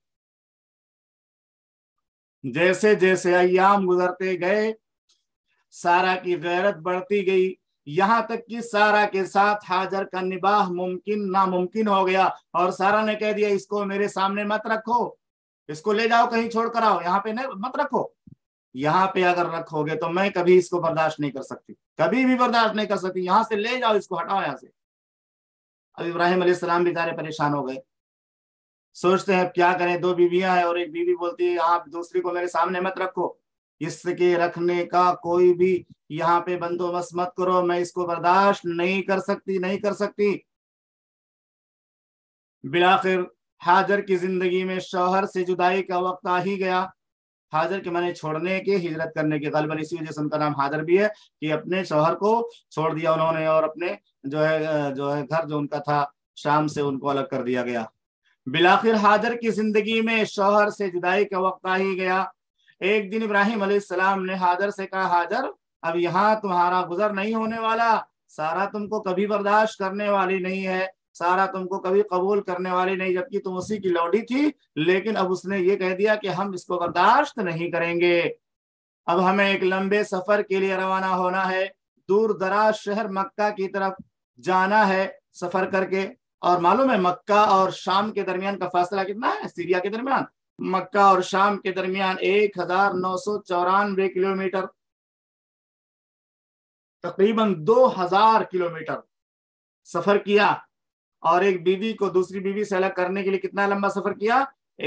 जैसे जैसे अय्याम गुजरते गए सारा की गैरत बढ़ती गई, यहां तक कि सारा के साथ हाजर का निबाह मुमकिन नामुमकिन हो गया। और सारा ने कह दिया इसको मेरे सामने मत रखो, इसको ले जाओ कहीं छोड़ कर आओ, यहाँ पे नहीं मत रखो। यहाँ पे अगर रखोगे तो मैं कभी इसको बर्दाश्त नहीं कर सकती, कभी भी बर्दाश्त नहीं कर सकती, यहाँ से ले जाओ, इसको हटाओ यहाँ से। अब इब्राहिम अलैहिस्सलाम बेचारे परेशान हो गए, सोचते हैं क्या करें, दो बीवियां हैं और एक बीवी बोलती है आप दूसरी को मेरे सामने मत रखो, इसके रखने का कोई भी यहाँ पे बंदोबस्त मत करो, मैं इसको बर्दाश्त नहीं कर सकती, नहीं कर सकती। बिलाखिर हाजर की जिंदगी में शौहर से जुदाई का वक्त आ ही गया। हाजर के माने छोड़ने के, हिजरत करने के, गलबन इसी वजह से उनका नाम हाजर भी है कि अपने शौहर को छोड़ दिया उन्होंने और अपने जो है घर जो उनका था शाम से उनको अलग कर दिया गया। बिलाखिर हाजर की जिंदगी में शौहर से जुदाई का वक्त आ ही गया। एक दिन इब्राहिम अलैहिस्सलाम ने हाजर से कहा हाजर अब यहाँ तुम्हारा गुजर नहीं होने वाला, सारा तुमको कभी बर्दाश्त करने वाली नहीं है, सारा तुमको कभी कबूल करने वाली नहीं, जबकि तुम उसी की लौड़ी थी, लेकिन अब उसने ये कह दिया कि हम इसको बर्दाश्त नहीं करेंगे। अब हमें एक लंबे सफर के लिए रवाना होना है, दूर दराज शहर मक्का की तरफ जाना है सफर करके। और मालूम है मक्का और शाम के दरमियान का फासला कितना है? सीरिया के दरमियान, मक्का और शाम के दरमियान 1994 किलोमीटर, तकरीबन 2000 किलोमीटर सफर किया। और एक बीवी को दूसरी बीवी से अलग करने के लिए कितना लंबा सफर किया?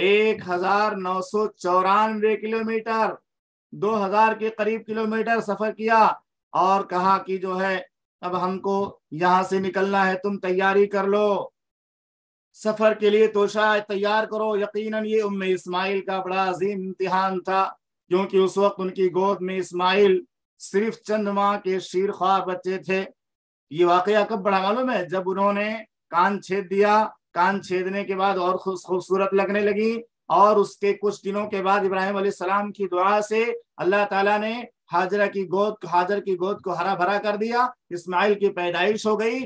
1994 किलोमीटर, 2000 के करीब किलोमीटर सफर किया। और कहा कि जो है अब हमको यहां से निकलना है, तुम तैयारी कर लो सफर के लिए, तो शायद तैयार करो। यकीनन ये उम्मे इस्माइल का बड़ा अजीम इम्तिहान था, क्योंकि उस वक्त उनकी गोद में इस्माइल सिर्फ चंद माह के शीरख्वार बच्चे थे। ये वाकया कब बड़ा मालूम है? जब उन्होंने कान छेद दिया, कान छेदने के बाद और खूबसूरत लगने लगी, और उसके कुछ दिनों के बाद इब्राहिम अलैहिस्सलाम की दुआ से अल्लाह ताला ने हाजर की गोद को हरा भरा कर दिया। इस्माइल की पैदाइश हो गई,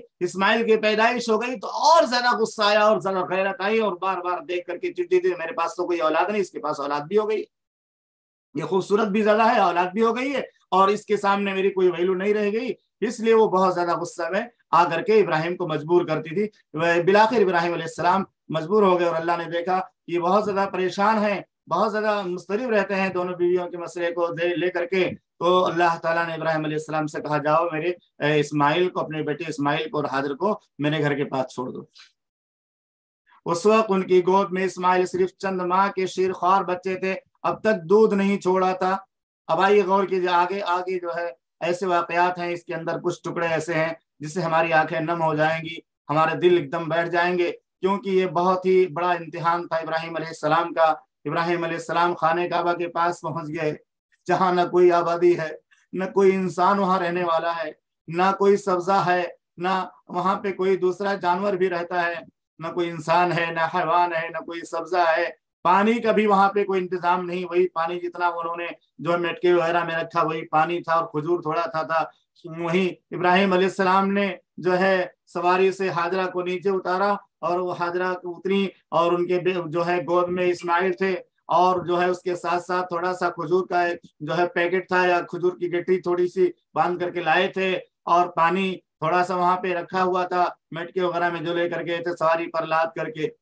तो और ज्यादा गुस्सा आया और ज्यादा गैरत आई, और बार बार देख करके चिट्ठी थी मेरे पास तो कोई औलाद नहीं, इसके पास औलाद भी हो गई, ये खूबसूरत भी ज्यादा है, औलाद भी हो गई है, और इसके सामने मेरी कोई वैल्यू नहीं रह गई। इसलिए वो बहुत ज्यादा गुस्सा में आकर के इब्राहिम को मजबूर करती थी। बिलाखिर इब्राहिम अलैहिस्सलाम मजबूर हो गए, और अल्लाह ने देखा कि ये बहुत ज्यादा परेशान है, बहुत ज्यादा मुस्तरिब रहते हैं दोनों बीवियों के मसले को ले करके। तो अल्लाह ताला ने इब्राहिम अलैहिस्सलाम से कहा जाओ मेरे इस्माइल को, अपने बेटे इस्माइल को और हाजर को मेरे घर के पास छोड़ दो। उस वक्त उनकी गोद में इस्माइल सिर्फ चंद माह के शीरख्वार बच्चे थे, अब तक दूध नहीं छोड़ा था। अब आइए गौर कीजिए, आगे आगे जो है ऐसे वाकयात हैं, इसके अंदर कुछ टुकड़े ऐसे हैं जिससे हमारी आंखें नम हो जाएंगी, हमारे दिल एकदम बैठ जाएंगे, क्योंकि ये बहुत ही बड़ा इम्तिहान था इब्राहिम अलैहिस्सलाम का। इब्राहिम अलैहिस्सलाम खाने काबा के पास पहुंच गए, जहां न कोई आबादी है, न कोई इंसान वहां रहने वाला है, ना कोई सब्जा है, ना वहां पे कोई दूसरा जानवर भी रहता है, न कोई इंसान है, ना हैवान है, ना कोई सब्जा है। पानी का भी वहां पे कोई इंतजाम नहीं, वही पानी जितना उन्होंने जो मटके वगैरह में रखा वही पानी था, और खजूर थोड़ा था। वही इब्राहिम अलैहिस्सलाम ने जो है सवारी से हाजरा को नीचे उतारा, और वो हाजरा उतरी, और उनके जो है गोद में इस्माइल थे, اور जो है उसके साथ साथ थोड़ा सा खजूर का एक जो है पैकेट था या खजूर की गट्टी थोड़ी सी बांध करके लाए थे, और पानी थोड़ा सा वहां पे रखा हुआ था मटके वगैरह में जो लेकर गए थे सवारी पर लाद करके।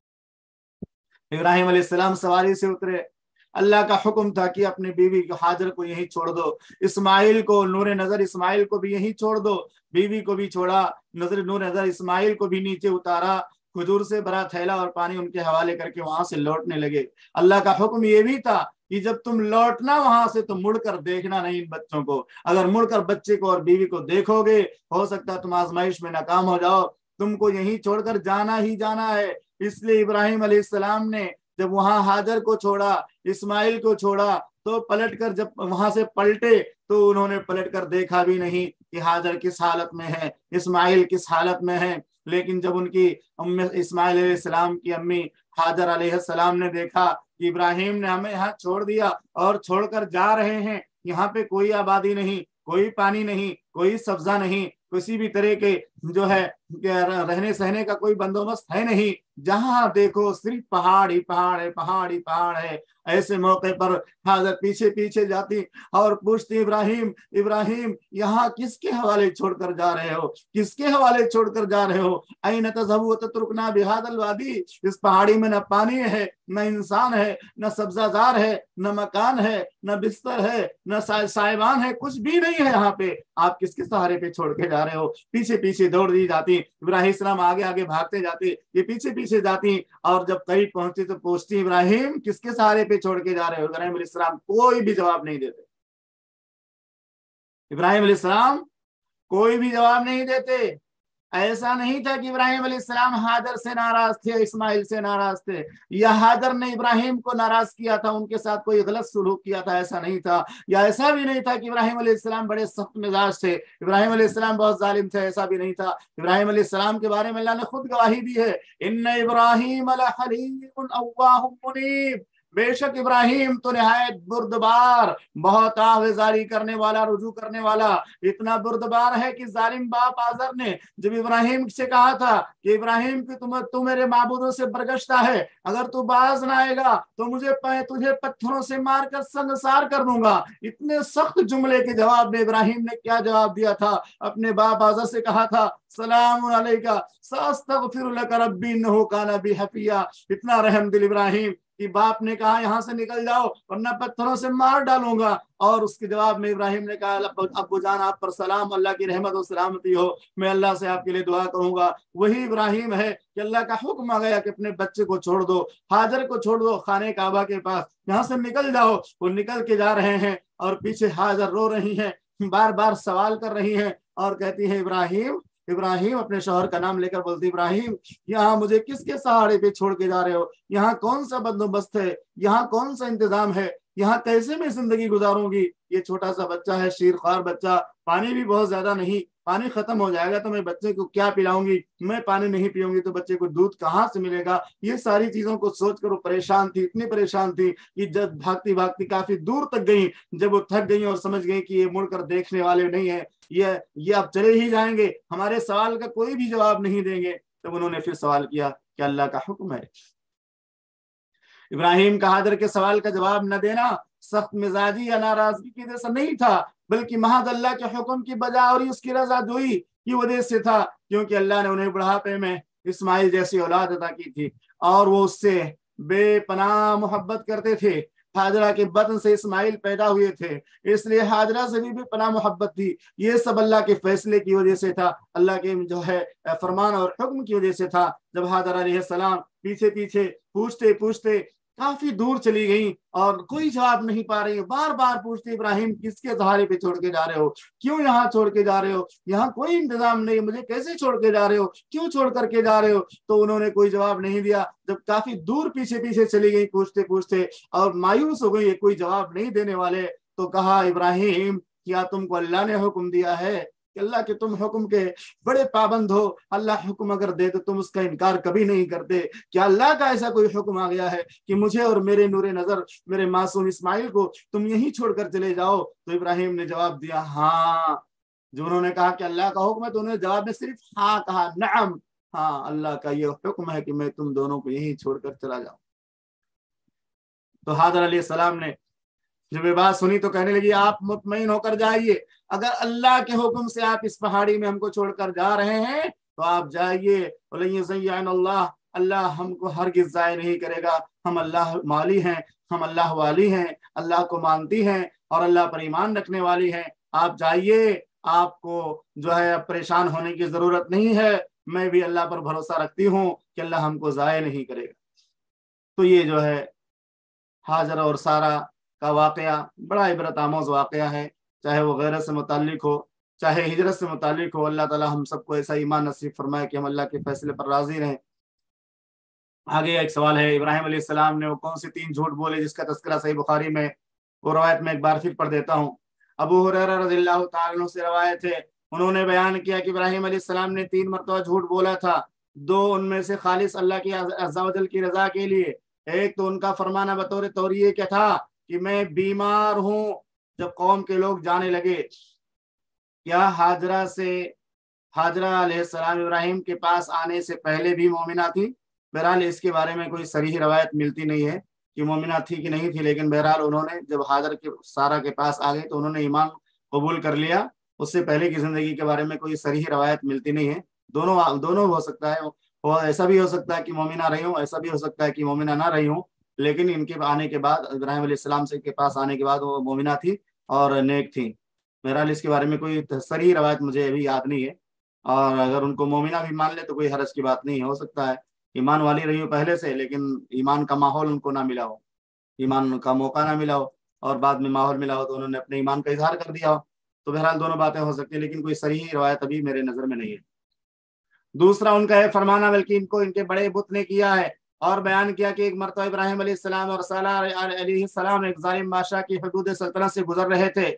इब्राहिम अलैहिस्सलाम सवारी से उतरे, अल्लाह का हुक्म था कि अपनी बीवी को हाजर को यहीं छोड़ दो, इस्माइल को नूर नजर इस्माइल को भी यहीं छोड़ दो। बीवी को भी छोड़ा, नूर नजर इस्माइल को भी नीचे उतारा, खजूर से भरा थैला और पानी उनके हवाले करके वहां से लौटने लगे। अल्लाह का हुक्म ये भी था कि जब तुम लौटना वहां से तो मुड़कर देखना नहीं इन बच्चों को, अगर मुड़कर बच्चे को और बीवी को देखोगे हो सकता है तुम आजमाइश में नाकाम हो जाओ, तुमको यहीं छोड़कर जाना ही जाना है। इसलिए इब्राहिम अलैहिस्सलाम ने जब वहां हाजर को छोड़ा, इस्माइल को छोड़ा, तो पलटकर जब वहां से पलटे तो उन्होंने पलटकर देखा भी नहीं कि हाजर किस हालत में है, इस्माइल किस हालत में है। लेकिन जब उनकी इस्माइल अलैहिस्सलाम की अम्मी हाजर अलैहिस्सलाम ने देखा कि इब्राहिम ने हमें यहाँ छोड़ दिया और छोड़कर जा रहे हैं, यहाँ पे कोई आबादी नहीं, कोई पानी नहीं, कोई सब्जा नहीं, किसी भी तरह के जो है रहने सहने का कोई बंदोबस्त है नहीं, जहां देखो सिर्फ पहाड़ ही पहाड़ है, पहाड़ ही पहाड़ है। ऐसे मौके पर हाजर पीछे पीछे जाती और पूछती, इब्राहिम इब्राहिम यहाँ किसके हवाले छोड़कर जा रहे हो, किसके हवाले छोड़कर जा रहे हो? ऐन तज़हबू ततरुकना बिहादल वादी, इस पहाड़ी में न पानी है, न इंसान है, न सब्जाजार है, न मकान है, न बिस्तर है, न साइबान है, कुछ भी नहीं है यहाँ पे, आप किसके सहारे पे छोड़ के जा रहे हो? पीछे पीछे दौड़ दी जाती, इब्राहिम सलाम आगे आगे भागते जाते, ये पीछे पीछे जाती, और जब करीब पहुंचती तो पूछती, इब्राहिम किसके सहारे पे छोड़ के जा रहे हो? इब्राहिम अलैहिस्सलाम कोई भी जवाब नहीं देते, इब्राहिम अलैहिस्सलाम कोई भी जवाब नहीं देते। ऐसा नहीं था कि इब्राहिम अलैहिस्सलाम हाजर से नाराज थे, इस्माइल से नाराज थे, या हाजर ने इब्राहिम को नाराज किया था, उनके साथ कोई गलत सलूक किया था, ऐसा नहीं था। या ऐसा भी नहीं था कि इब्राहिम अलैहिस्सलाम बड़े सख्त मिजाज थे, इब्राहिम अलैहिस्सलाम बहुत जालिम थे, ऐसा भी नहीं था। इब्राहिम अलैहिस्सलाम के बारे में अल्लाह ने खुद गवाही दी है, इन्ना इब्राहिम लहलीमुन अव्वाहुम मुनीब, बेशक इब्राहिम तो निहायत बुर्दबार, बहुत आवेजारी करने वाला, रुजू करने वाला, इतना बुर्दबार है कि जालिम बाप आजर ने जब इब्राहिम से कहा था कि इब्राहिम की तू मेरे माबूदों से बरगश्ता है, अगर तू बाज ना आएगा तो तुझे पत्थरों से मारकर संसार कर दूंगा, इतने सख्त जुमले के जवाब में इब्राहिम ने क्या जवाब दिया था? अपने बाप आजर से कहा था, सलाम अलैका सअस्तगफिरु लक रब्बी इन्नहु काना बी हफिया। इतना रहम दिल इब्राहिम कि बाप ने कहा यहाँ से निकल जाओ वरना पत्थरों से मार डालूंगा, और उसके जवाब में इब्राहिम ने कहा, अब्बू जान आप पर सलाम, अल्लाह की रहमत और सलामती हो, मैं अल्लाह से आपके लिए दुआ करूंगा। वही इब्राहिम है कि अल्लाह का हुक्म आ गया कि अपने बच्चे को छोड़ दो, हाजर को छोड़ दो खाने काबा के पास, यहाँ से निकल जाओ। वो निकल के जा रहे हैं और पीछे हाजर रो रही हैं, बार बार सवाल कर रही हैं और कहती है, इब्राहिम इब्राहिम, अपने शौहर का नाम लेकर बोलती, इब्राहिम यहाँ मुझे किसके सहारे पे छोड़ के जा रहे हो? यहाँ कौन सा बंदोबस्त है, यहाँ कौन सा इंतजाम है, यहाँ कैसे मैं जिंदगी गुजारूंगी? ये छोटा सा बच्चा है, शीरख्वार बच्चा, पानी भी बहुत ज्यादा नहीं, पानी खत्म हो जाएगा तो मैं बच्चे को क्या पिलाऊंगी, मैं पानी नहीं पीऊंगी तो बच्चे को दूध कहाँ से मिलेगा? ये सारी चीजों को सोचकर वो परेशान थी, इतनी परेशान थी कि जब भागती भागती काफी दूर तक गई, जब वो थक गई और समझ गई कि ये मुड़कर देखने वाले नहीं है, ये अब चले ही जाएंगे, हमारे सवाल का कोई भी जवाब नहीं देंगे, तब उन्होंने फिर सवाल किया कि अल्लाह का हुक्म है। इब्राहिम का हाजर के सवाल का जवाब न देना सख्त मिजाजी या नाराजगी की वजह से नहीं था, बल्कि महज अल्लाह के हुक्म की बजा और उसकी रजा जोई की वजह से था, क्योंकि अल्लाह ने उन्हें बुढ़ापे में इस्माइल जैसी औलाद अता की थी और वो उससे बेपनाह मोहब्बत करते थे। हाजरा के बतन से इस्माइल पैदा हुए थे, इसलिए हाजरा से भी बेपनाह मोहब्बत थी। ये सब अल्लाह के फैसले की वजह से था, अल्लाह के जो है फरमान और हुक्म की वजह से था। जब हाजरा अलैहिस्सलाम पीछे पीछे पूछते पूछते काफी दूर चली गई और कोई जवाब नहीं पा रही, बार बार पूछती, इब्राहिम किसके सहारे पे छोड़ के जा रहे हो, क्यों यहाँ छोड़ के जा रहे हो, यहाँ कोई इंतजाम नहीं, मुझे कैसे छोड़ के जा रहे हो, क्यों छोड़ करके जा रहे हो? तो उन्होंने कोई जवाब नहीं दिया। जब काफी दूर पीछे पीछे चली गई पूछते पूछते और मायूस हो गई, कोई जवाब नहीं देने वाले, तो कहा, इब्राहिम क्या तुमको अल्लाह ने हुक्म दिया है? अल्लाह के तुम हुक्म के बड़े पाबंद हो, अल्लाह हुक्म अगर दे तो तुम उसका इनकार कभी नहीं करते। क्या अल्लाह का ऐसा कोई हुक्म आ गया है कि मुझे और मेरे नूरे नजर, मेरे मासूम इस्माइल को तुम यहीं छोड़कर चले जाओ? तो इब्राहिम ने जवाब दिया, हाँ। जो उन्होंने कहा कि अल्लाह का हुक्म है, तो उन्होंने जवाब में सिर्फ हाँ कहा, नअम, हाँ अल्लाह का ये हुक्म है कि मैं तुम दोनों को यहीं छोड़कर चला जाऊं। تو حاضر علیہ السلام نے جب یہ بات سنی تو کہنے لگی آپ مطمئن ہو کر جائیے، اگر اللہ کے حکم سے آپ اس پہاڑی میں ہم کو چھوڑ کر جا رہے ہیں تو آپ جائیے، وَلَن يُضِيَّعَنَ اللَّهُ، اللہ ہم کو ہرگز ضائع نہیں کرے گا، ہم اللہ مالی ہیں، ہم اللہ والی ہیں، اللہ کو مانتی ہیں اور اللہ پر ایمان رکھنے والی ہیں، آپ جائیے، آپ کو جو ہے اب پریشان ہونے کی ضرورت نہیں ہے، میں بھی اللہ پر بھروسہ رکھتی ہوں کہ اللہ ہم کو ضائع نہیں کرے گا۔ تو یہ جو ہے ہاجر اور سارہ کا واقعہ بڑا عبرت آموز واقعہ ہے، چاہے وہ غیرت سے متعلق ہو چاہے ہجرت سے متعلق ہو۔ اللہ تعالی ہم سب کو ایسا ایمان نصیب فرمائے کہ ہم اللہ کے فیصلے پر راضی رہیں۔ آگے ایک سوال ہے، ابراہیم علیہ السلام نے وہ کون سے 3 جھوٹ بولے جس کا تذکرہ صحیح بخاری میں، وہ روایت میں ایک بار پھر پڑھ دیتا ہوں۔ ابو ہریرہ رضی اللہ تعالیٰ عنہ سے روایت ہے، انہوں نے بیان کیا کہ ابراہیم علیہ السلام نے 3 مرتبہ جھوٹ بولا تھا، 2 ان میں سے خالص اللہ کی عز و جل کی رضا کے لیے، ایک تو ان کا فرمانا بطور توریہ کیا تھا کہ میں بیمار ہوں۔ جب قوم کے لوگ جانے لگے کیا ہاجرہ علیہ السلام ابراہیم کے پاس آنے سے پہلے بھی مومنہ تھی؟ بہرحال اس کے بارے میں کوئی صریح روایت ملتی نہیں ہے کہ مومنہ تھی کہ نہیں تھی، لیکن بہرحال انہوں نے جب ہاجر کے سارہ کے پاس آ گئے تو انہوں نے ایمان قبول کر لیا۔ اس سے پہلے کی زندگی کے بارے میں کوئی صریح روایت ملتی نہیں ہے۔ دونوں ہو سکتا ہے، ایسا بھی ہو سکتا ہے کہ مومنہ رہی ہوں، ایسا بھی ہو سکتا ہے کہ مومنہ نہ رہی ہوں، لیکن ان کے آنے کے بعد ابراہیم علیہ السلام سے کے پاس آنے کے بعد وہ مومنہ تھی اور نیک تھی۔ بہرحال اس کے بارے میں کوئی صریح روایت مجھے ابھی یاد نہیں ہے، اور اگر ان کو مومنہ بھی مان لے تو کوئی حرج کی بات نہیں ہے۔ ہو سکتا ہے ایمان والی رہی ہو پہلے سے، لیکن ایمان کا ماحول ان کو نہ ملا ہو، ایمان کا موقع نہ ملا ہو، اور بعد میں ماحول ملا ہو تو انہوں نے اپنے ایمان کا اظہار کر دیا ہو۔ تو بہرحال دونوں باتیں ہو سکتی ہیں، لیکن کوئی صریح روایت ابھی میرے نظر میں نہیں ہے۔ دوسرا ان کا ہے فرمانا بلکہ ان کو ان کے بڑے بت نے کیا ہے، اور بیان کیا کہ ایک مرتبہ ابراہیم علیہ السلام اور صالح علیہ السلام ایک ظالم بادشاہ کی حدود سلطنت سے گزر رہے تھے۔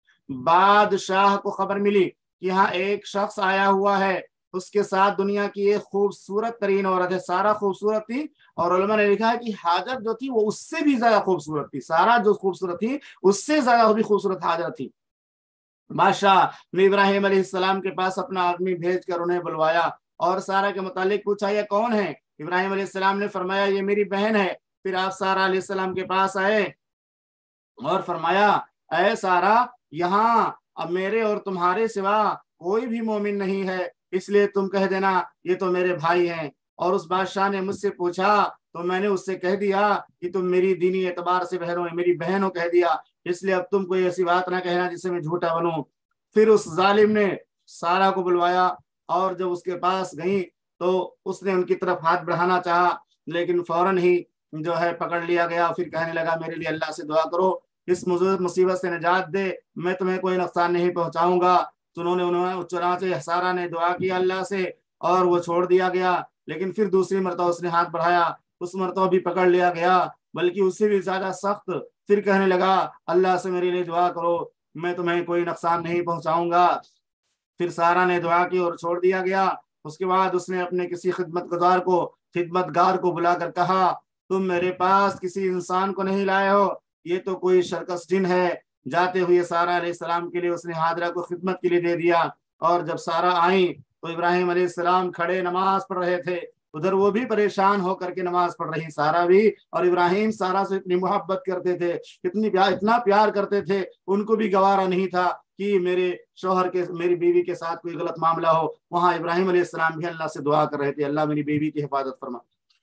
بادشاہ کو خبر ملی کہ یہاں ایک شخص آیا ہوا ہے، اس کے ساتھ دنیا کی ایک خوبصورت ترین عورت ہے۔ سارہ خوبصورت تھی، اور علماء نے لکھا ہے کہ حاجر جو تھی وہ اس سے بھی زیادہ خوبصورت تھی، سارہ جو خوبصورت تھی اس سے زیادہ بھی خوبصورت حاجر تھی۔ بادشاہ نے ابراہیم علیہ السلام کے پاس اپنا آدمی بھیج کر انہیں بلوایا اور سارہ کے متعلق پوچھا یہ کون ہے؟ ابراہیم علیہ السلام نے فرمایا یہ میری بہن ہے۔ پھر آپ سارہ علیہ السلام کے پاس آئے اور فرمایا اے سارہ، یہاں اب میرے اور تمہارے سوا کوئی بھی مومن نہیں ہے، اس لیے تم کہہ دینا یہ تو میرے بھائی ہیں۔ اور اس بادشاہ نے مجھ سے پوچھا تو میں نے اس سے کہہ دیا کہ تم میری دینی اعتبار سے بہن ہو، میری بہن ہو کہہ دیا، اس لیے اب تم کوئی ایسی بات نہ کہنا جس سے میں جھوٹا بنوں۔ پھر اس ظالم نے سارہ کو بلوایا، اور جب اس کے پاس گئیں تو اس نے ان کی طرف ہاتھ بڑھانا چاہا، لیکن فوراً ہی جو ہے پکڑ لیا گیا۔ پھر کہنے لگا میرے لیے اللہ سے دعا کرو، اس مصیبت سے نجات دے، میں تمہیں کوئی نقصان نہیں پہنچاؤں گا۔ تو چنانچہ سارہ نے دعا کی اللہ سے اور وہ چھوڑ دیا گیا۔ لیکن پھر دوسری مرتبہ اس نے ہاتھ بڑھایا، اس مرتبہ بھی پکڑ لیا گیا، بلکہ اس سے بھی زیادہ سخت۔ پھر کہنے لگا اللہ سے میرے لیے دعا کرو، میں تمہیں کوئی نقصان نہیں پہنچاؤں گا۔ پھر سارہ نے دعا کی اور چھوڑ دیا گیا۔ اس کے بعد اس نے اپنے کسی خدمت گار کو بلا کر کہا تم میرے پاس کسی انسان کو نہیں لائے ہو، یہ تو کوئی شرکس جن ہے۔ جاتے ہوئے سارہ علیہ السلام کے لیے اس نے حاجرہ کو خدمت کے لیے دے دیا۔ اور جب سارہ آئیں تو ابراہیم علیہ السلام کھڑے نماز پڑھ رہے تھے، ادھر وہ بھی پریشان ہو کر کے نماز پڑھ رہی سارہ بھی، اور ابراہیم سارہ سے اتنی محبت کرتے تھے، اتنا پیار کرتے تھے، ان کو بھی گوارا نہیں تھا کہ میری بیوی کے ساتھ کوئی غلط معاملہ ہو۔ وہاں ابراہیم علیہ السلام بھی اللہ سے دعا کر رہے تھے اللہ میری بیوی کی حفاظت فرما۔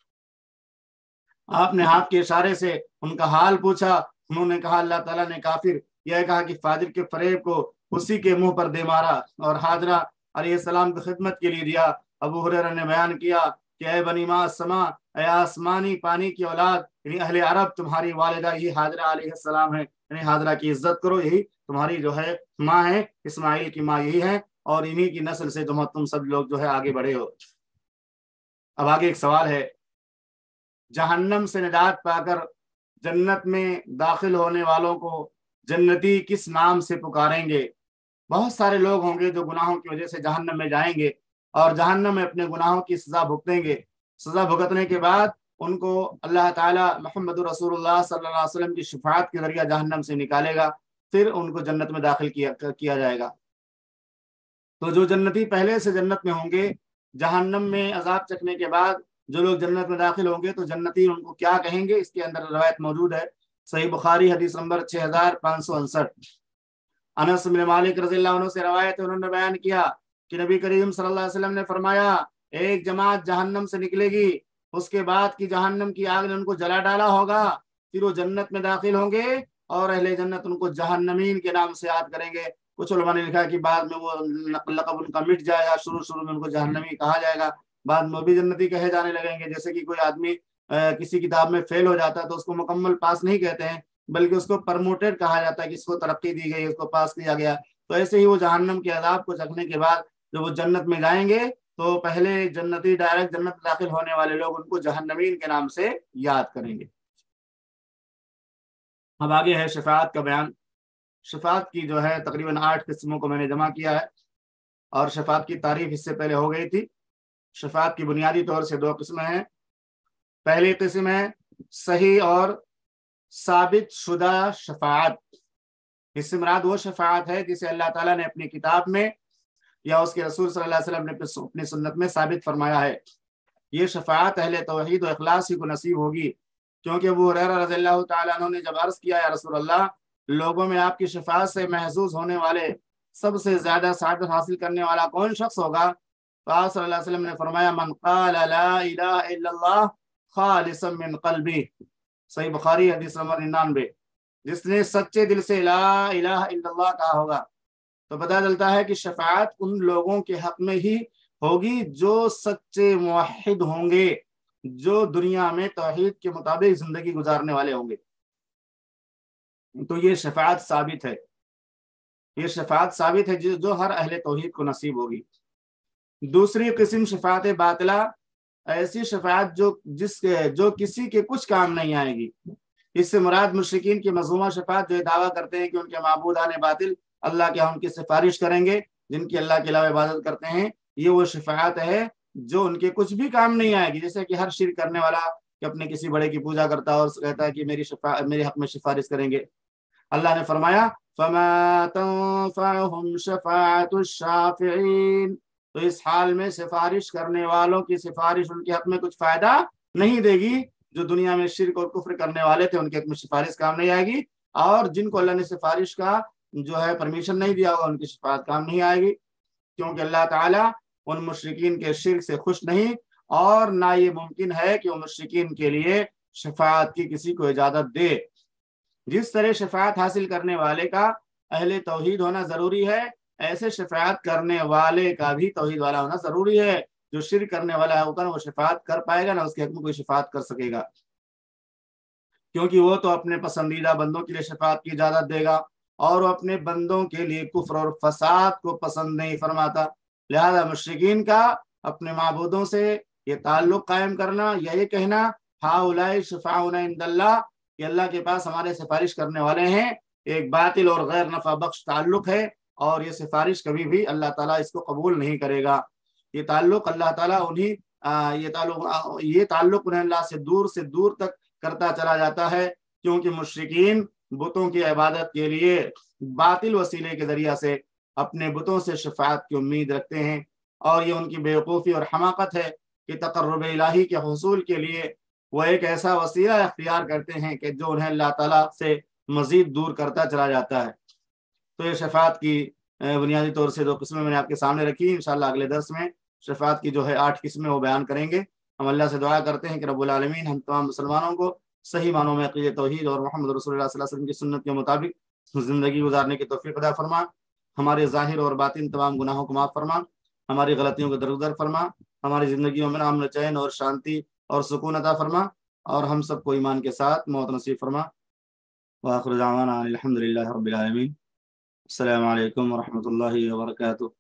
آپ نے ہاتھ کے اشارے سے ان کا حال پوچھا، انہوں نے کہا اللہ تعالیٰ نے کافر یہ کہا کہ فاجر کے فریب کو اسی کے منہ پر دے مارا اور حاجرہ علیہ السلام کی خدمت کے لیے دیا۔ ابو ہریرہ نے بیان کیا کہ اے بنی ما السما، اے آسمانی پانی کی اولاد، یعنی اہل عرب، تمہاری والدہ یہ حاجرہ علیہ السلام ہے، یعنی حاجرہ کی عزت کرو، یہی تمہاری جو ہے ماں ہے، اسماعیل کی ماں یہی ہے، اور انہی کی نسل سے تم سب لوگ جو ہے آگے بڑھے ہو۔ اب آگے ایک سوال ہے، جہنم سے نجات پا کر جنت میں داخل ہونے والوں کو جنتی کس نام سے پکاریں گے؟ بہت سارے لوگ ہوں گے جو گناہوں کی وجہ سے جہنم میں جائیں گے اور جہنم میں اپنے گناہوں کی سزا بھگتیں گے۔ سزا بھگتنے کے بعد ان کو اللہ تعالیٰ محمد رسول اللہ صلی اللہ علیہ وسلم کی شفاعت کے ذریعہ جہنم سے نکالے گا، پھر ان کو جنت میں داخل کیا جائے گا۔ تو جو جنتی پہلے سے جنت میں ہوں گے، جہنم میں عذاب چکھنے کے بعد جو لوگ جنت میں داخل ہوں گے تو جنتی ان کو کیا کہیں گے، اس کے اندر روایت موجود ہے، صحیح بخاری حدیث نمبر 6559۔ انس بن مالک رضی اللہ عنہ سے روایت ہے، انہوں نے بیان کیا کہ نبی کریم صلی اللہ علیہ وسلم نے فرمایا ایک جماعت جہنم سے نکلے گی، اس کے بعد کی جہنم کی آگ نے ان کو جلا ڈالا ہوگا، پھر وہ جنت میں داخل ہوں گے اور اہل جنت ان کو جہنمین کے نام سے یاد کریں گے۔ کچھ علماء نے لکھا کہ بعد میں وہ لقب ان کا مٹ جائے گا، شروع میں ان کو جہنمی کہا جائے گا، بعد میں بھی جنتی کہے جانے لگیں گے۔ جیسے کہ کوئی آدمی کسی کتاب میں فیل ہو جاتا ہے تو اس کو مکمل پاس نہیں کہتے ہیں، بلکہ اس کو پرموٹڈ کہا جاتا ہے کہ اس کو ترقی دی گئی، اس کو پاس کیا گیا۔ تو ایسے ہی وہ جہنم کے عذاب کو چکھنے کے بعد جب وہ جنت میں جائیں گے تو پہلے جنتی ڈائریکٹ جنت میں داخل ہونے والے لوگ ان کو جہنمین کے نام سے یاد کریں گے۔ اب آگے ہے شفاعت کا بیان۔ شفاعت کی جو ہے تقریباً 8 قسموں کو میں نے جمع کیا ہے، اور شفاعت کی تعریف اس سے پہلے ہو گئی تھی۔ شفاعت کی بنیادی طور سے 2 قسمیں ہیں۔ پہلی قسم ہے صحیح اور ثابت شدہ شفاعت۔ اس سے مراد وہ شفاعت ہے جسے اللہ تعالیٰ نے اپنی کتاب میں یا اس کے رسول صلی اللہ علیہ وسلم نے اپنی سنت میں ثابت فرمایا ہے۔ یہ شفاعت اہل توحید و اخلاص ہی کو نصیب ہوگی، کیونکہ ابو ہریرہ رضی اللہ تعالیٰ عنہ نے جب عرض کیا یا رسول اللہ، لوگوں میں آپ کی شفاعت سے محظوظ ہونے والے سب سے زیادہ سعادت حاصل کرنے والا کون شخص ہوگا؟ تو آپ صلی اللہ علیہ وسلم نے فرمایا من قال لا الہ الا اللہ خالصا من قلبی، صحیح بخاری حدیث نمبر 99۔ جس نے سچے دل سے لا الہ الا اللہ کہا ہوگا۔ تو پتہ چلتا ہے کہ شفاعت ان لوگوں کے حق میں ہی ہوگی جو سچے موحد ہوں گے، جو دنیا میں توحید کے مطابق زندگی گزارنے والے ہوں گے۔ تو یہ شفاعت ثابت ہے، یہ شفاعت ثابت ہے جو ہر اہل توحید کو نصیب ہوگی۔ دوسری قسم شفاعت باطلہ، ایسی شفاعت جو کسی کے کچھ کام نہیں آئے گی۔ اس سے مراد مشرکین کی مذمومہ شفاعت، جو دعویٰ کرتے ہیں کہ ان کے معبودان باطل اللہ کے ان کی سفارش کریں گے، جن کی اللہ کے علاوہ عبادت کرتے ہیں، یہ وہ شفاعت ہے جو ان کے کچھ بھی کام نہیں آئے گی۔ جیسے کہ ہر شرک کرنے والا کہ اپنے کسی بڑے کی پوجا کرتا ہے اور کہتا ہے کہ میرے حق میں سفارش کریں گے۔ اللہ نے فرمایا فَمَا تَنفَعُهُمْ شَفَاعَةُ الشَّافِعِينَ، تو اس حال میں سفارش کرنے والوں کی سفارش ان کے حق میں کچھ فائدہ نہیں دے گی۔ جو دنیا میں شرک اور کفر کرنے والے تھے ان کے حق میں سفارش کام نہیں آئے گی، اور جن کو اللہ نے سفارش کا جو ہے پرمیشن نہیں دیا ہوگا ان کی شفاعت کام نہیں آئے گی، کیونکہ اللہ تعالیٰ ان مشرکین کے شرک سے خوش نہیں، اور نہ یہ ممکن ہے کہ وہ مشرکین کے لیے شفاعت کی کسی کو اجازت دے۔ جس طرح شفاعت حاصل کرنے والے کا اہل توحید ہونا ضروری ہے، ایسے شفاعت کرنے والے کا بھی توحید والا ہونا ضروری ہے۔ جو شرک کرنے والا ہوگا نا وہ شفاعت کر پائے گا، نہ اس کے حق میں کوئی شفاعت کر سکے گا، کیونکہ وہ تو اپنے پسندیدہ بندوں کے لیے شفاعت کی اجازت دے گا، اور وہ اپنے بندوں کے لیے کفر اور فساد کو پسند نہیں فرماتا۔ لہذا مشرکین کا اپنے معبودوں سے یہ تعلق قائم کرنا یا یہ کہنا ہؤلاء شفاعؤنا عند اللہ، کہ اللہ کے پاس ہمارے سفارش کرنے والے ہیں، ایک باطل اور غیر نفع بخش تعلق ہے، اور یہ سفارش کبھی بھی اللہ تعالیٰ اس کو قبول نہیں کرے گا۔ یہ تعلق اللہ تعالیٰ یہ تعلق انہیں اللہ سے دور تک کرتا چلا جاتا ہے، کیونکہ مشرکین بتوں کی عبادت کے لیے باطل وسیلے کے ذریعہ سے اپنے بتوں سے شفاعت کی امید رکھتے ہیں، اور یہ ان کی بیوقوفی اور حماقت ہے کہ تقرب الہی کے حصول کے لیے وہ ایک ایسا وسیلہ اختیار کرتے ہیں کہ جو انہیں اللہ تعالیٰ سے مزید دور کرتا چلا جاتا ہے۔ تو یہ شفاعت کی بنیادی طور سے 2 قسمیں میں نے آپ کے سامنے رکھی۔ انشاءاللہ اگلے درس میں شفاعت کی جو ہے 8 قسمیں وہ بیان کریں گے۔ ہم اللہ سے دعا کرتے ہیں کہ رب العالمین ہم تمام مسلمانوں کو صحیح معنوں میں عقیدہ توحید اور محمد رسول اللہ صلی اللہ علیہ وسلم کی سنت کے مطابق زندگی گزارنے کی توفیق عطا فرما، ہمارے ظاہر اور باطن تمام گناہوں کو معاف فرما، ہماری غلطیوں کو درگزر فرما، ہماری زندگیوں میں امن چین اور شانتی اور سکون عطا فرما، اور ہم سب کو ایمان کے ساتھ موت نصیب فرما۔ وآخر دعوانا الحمد للہ رب العالمین۔ السلام علیکم ورحمۃ اللہ وبرکاتہ۔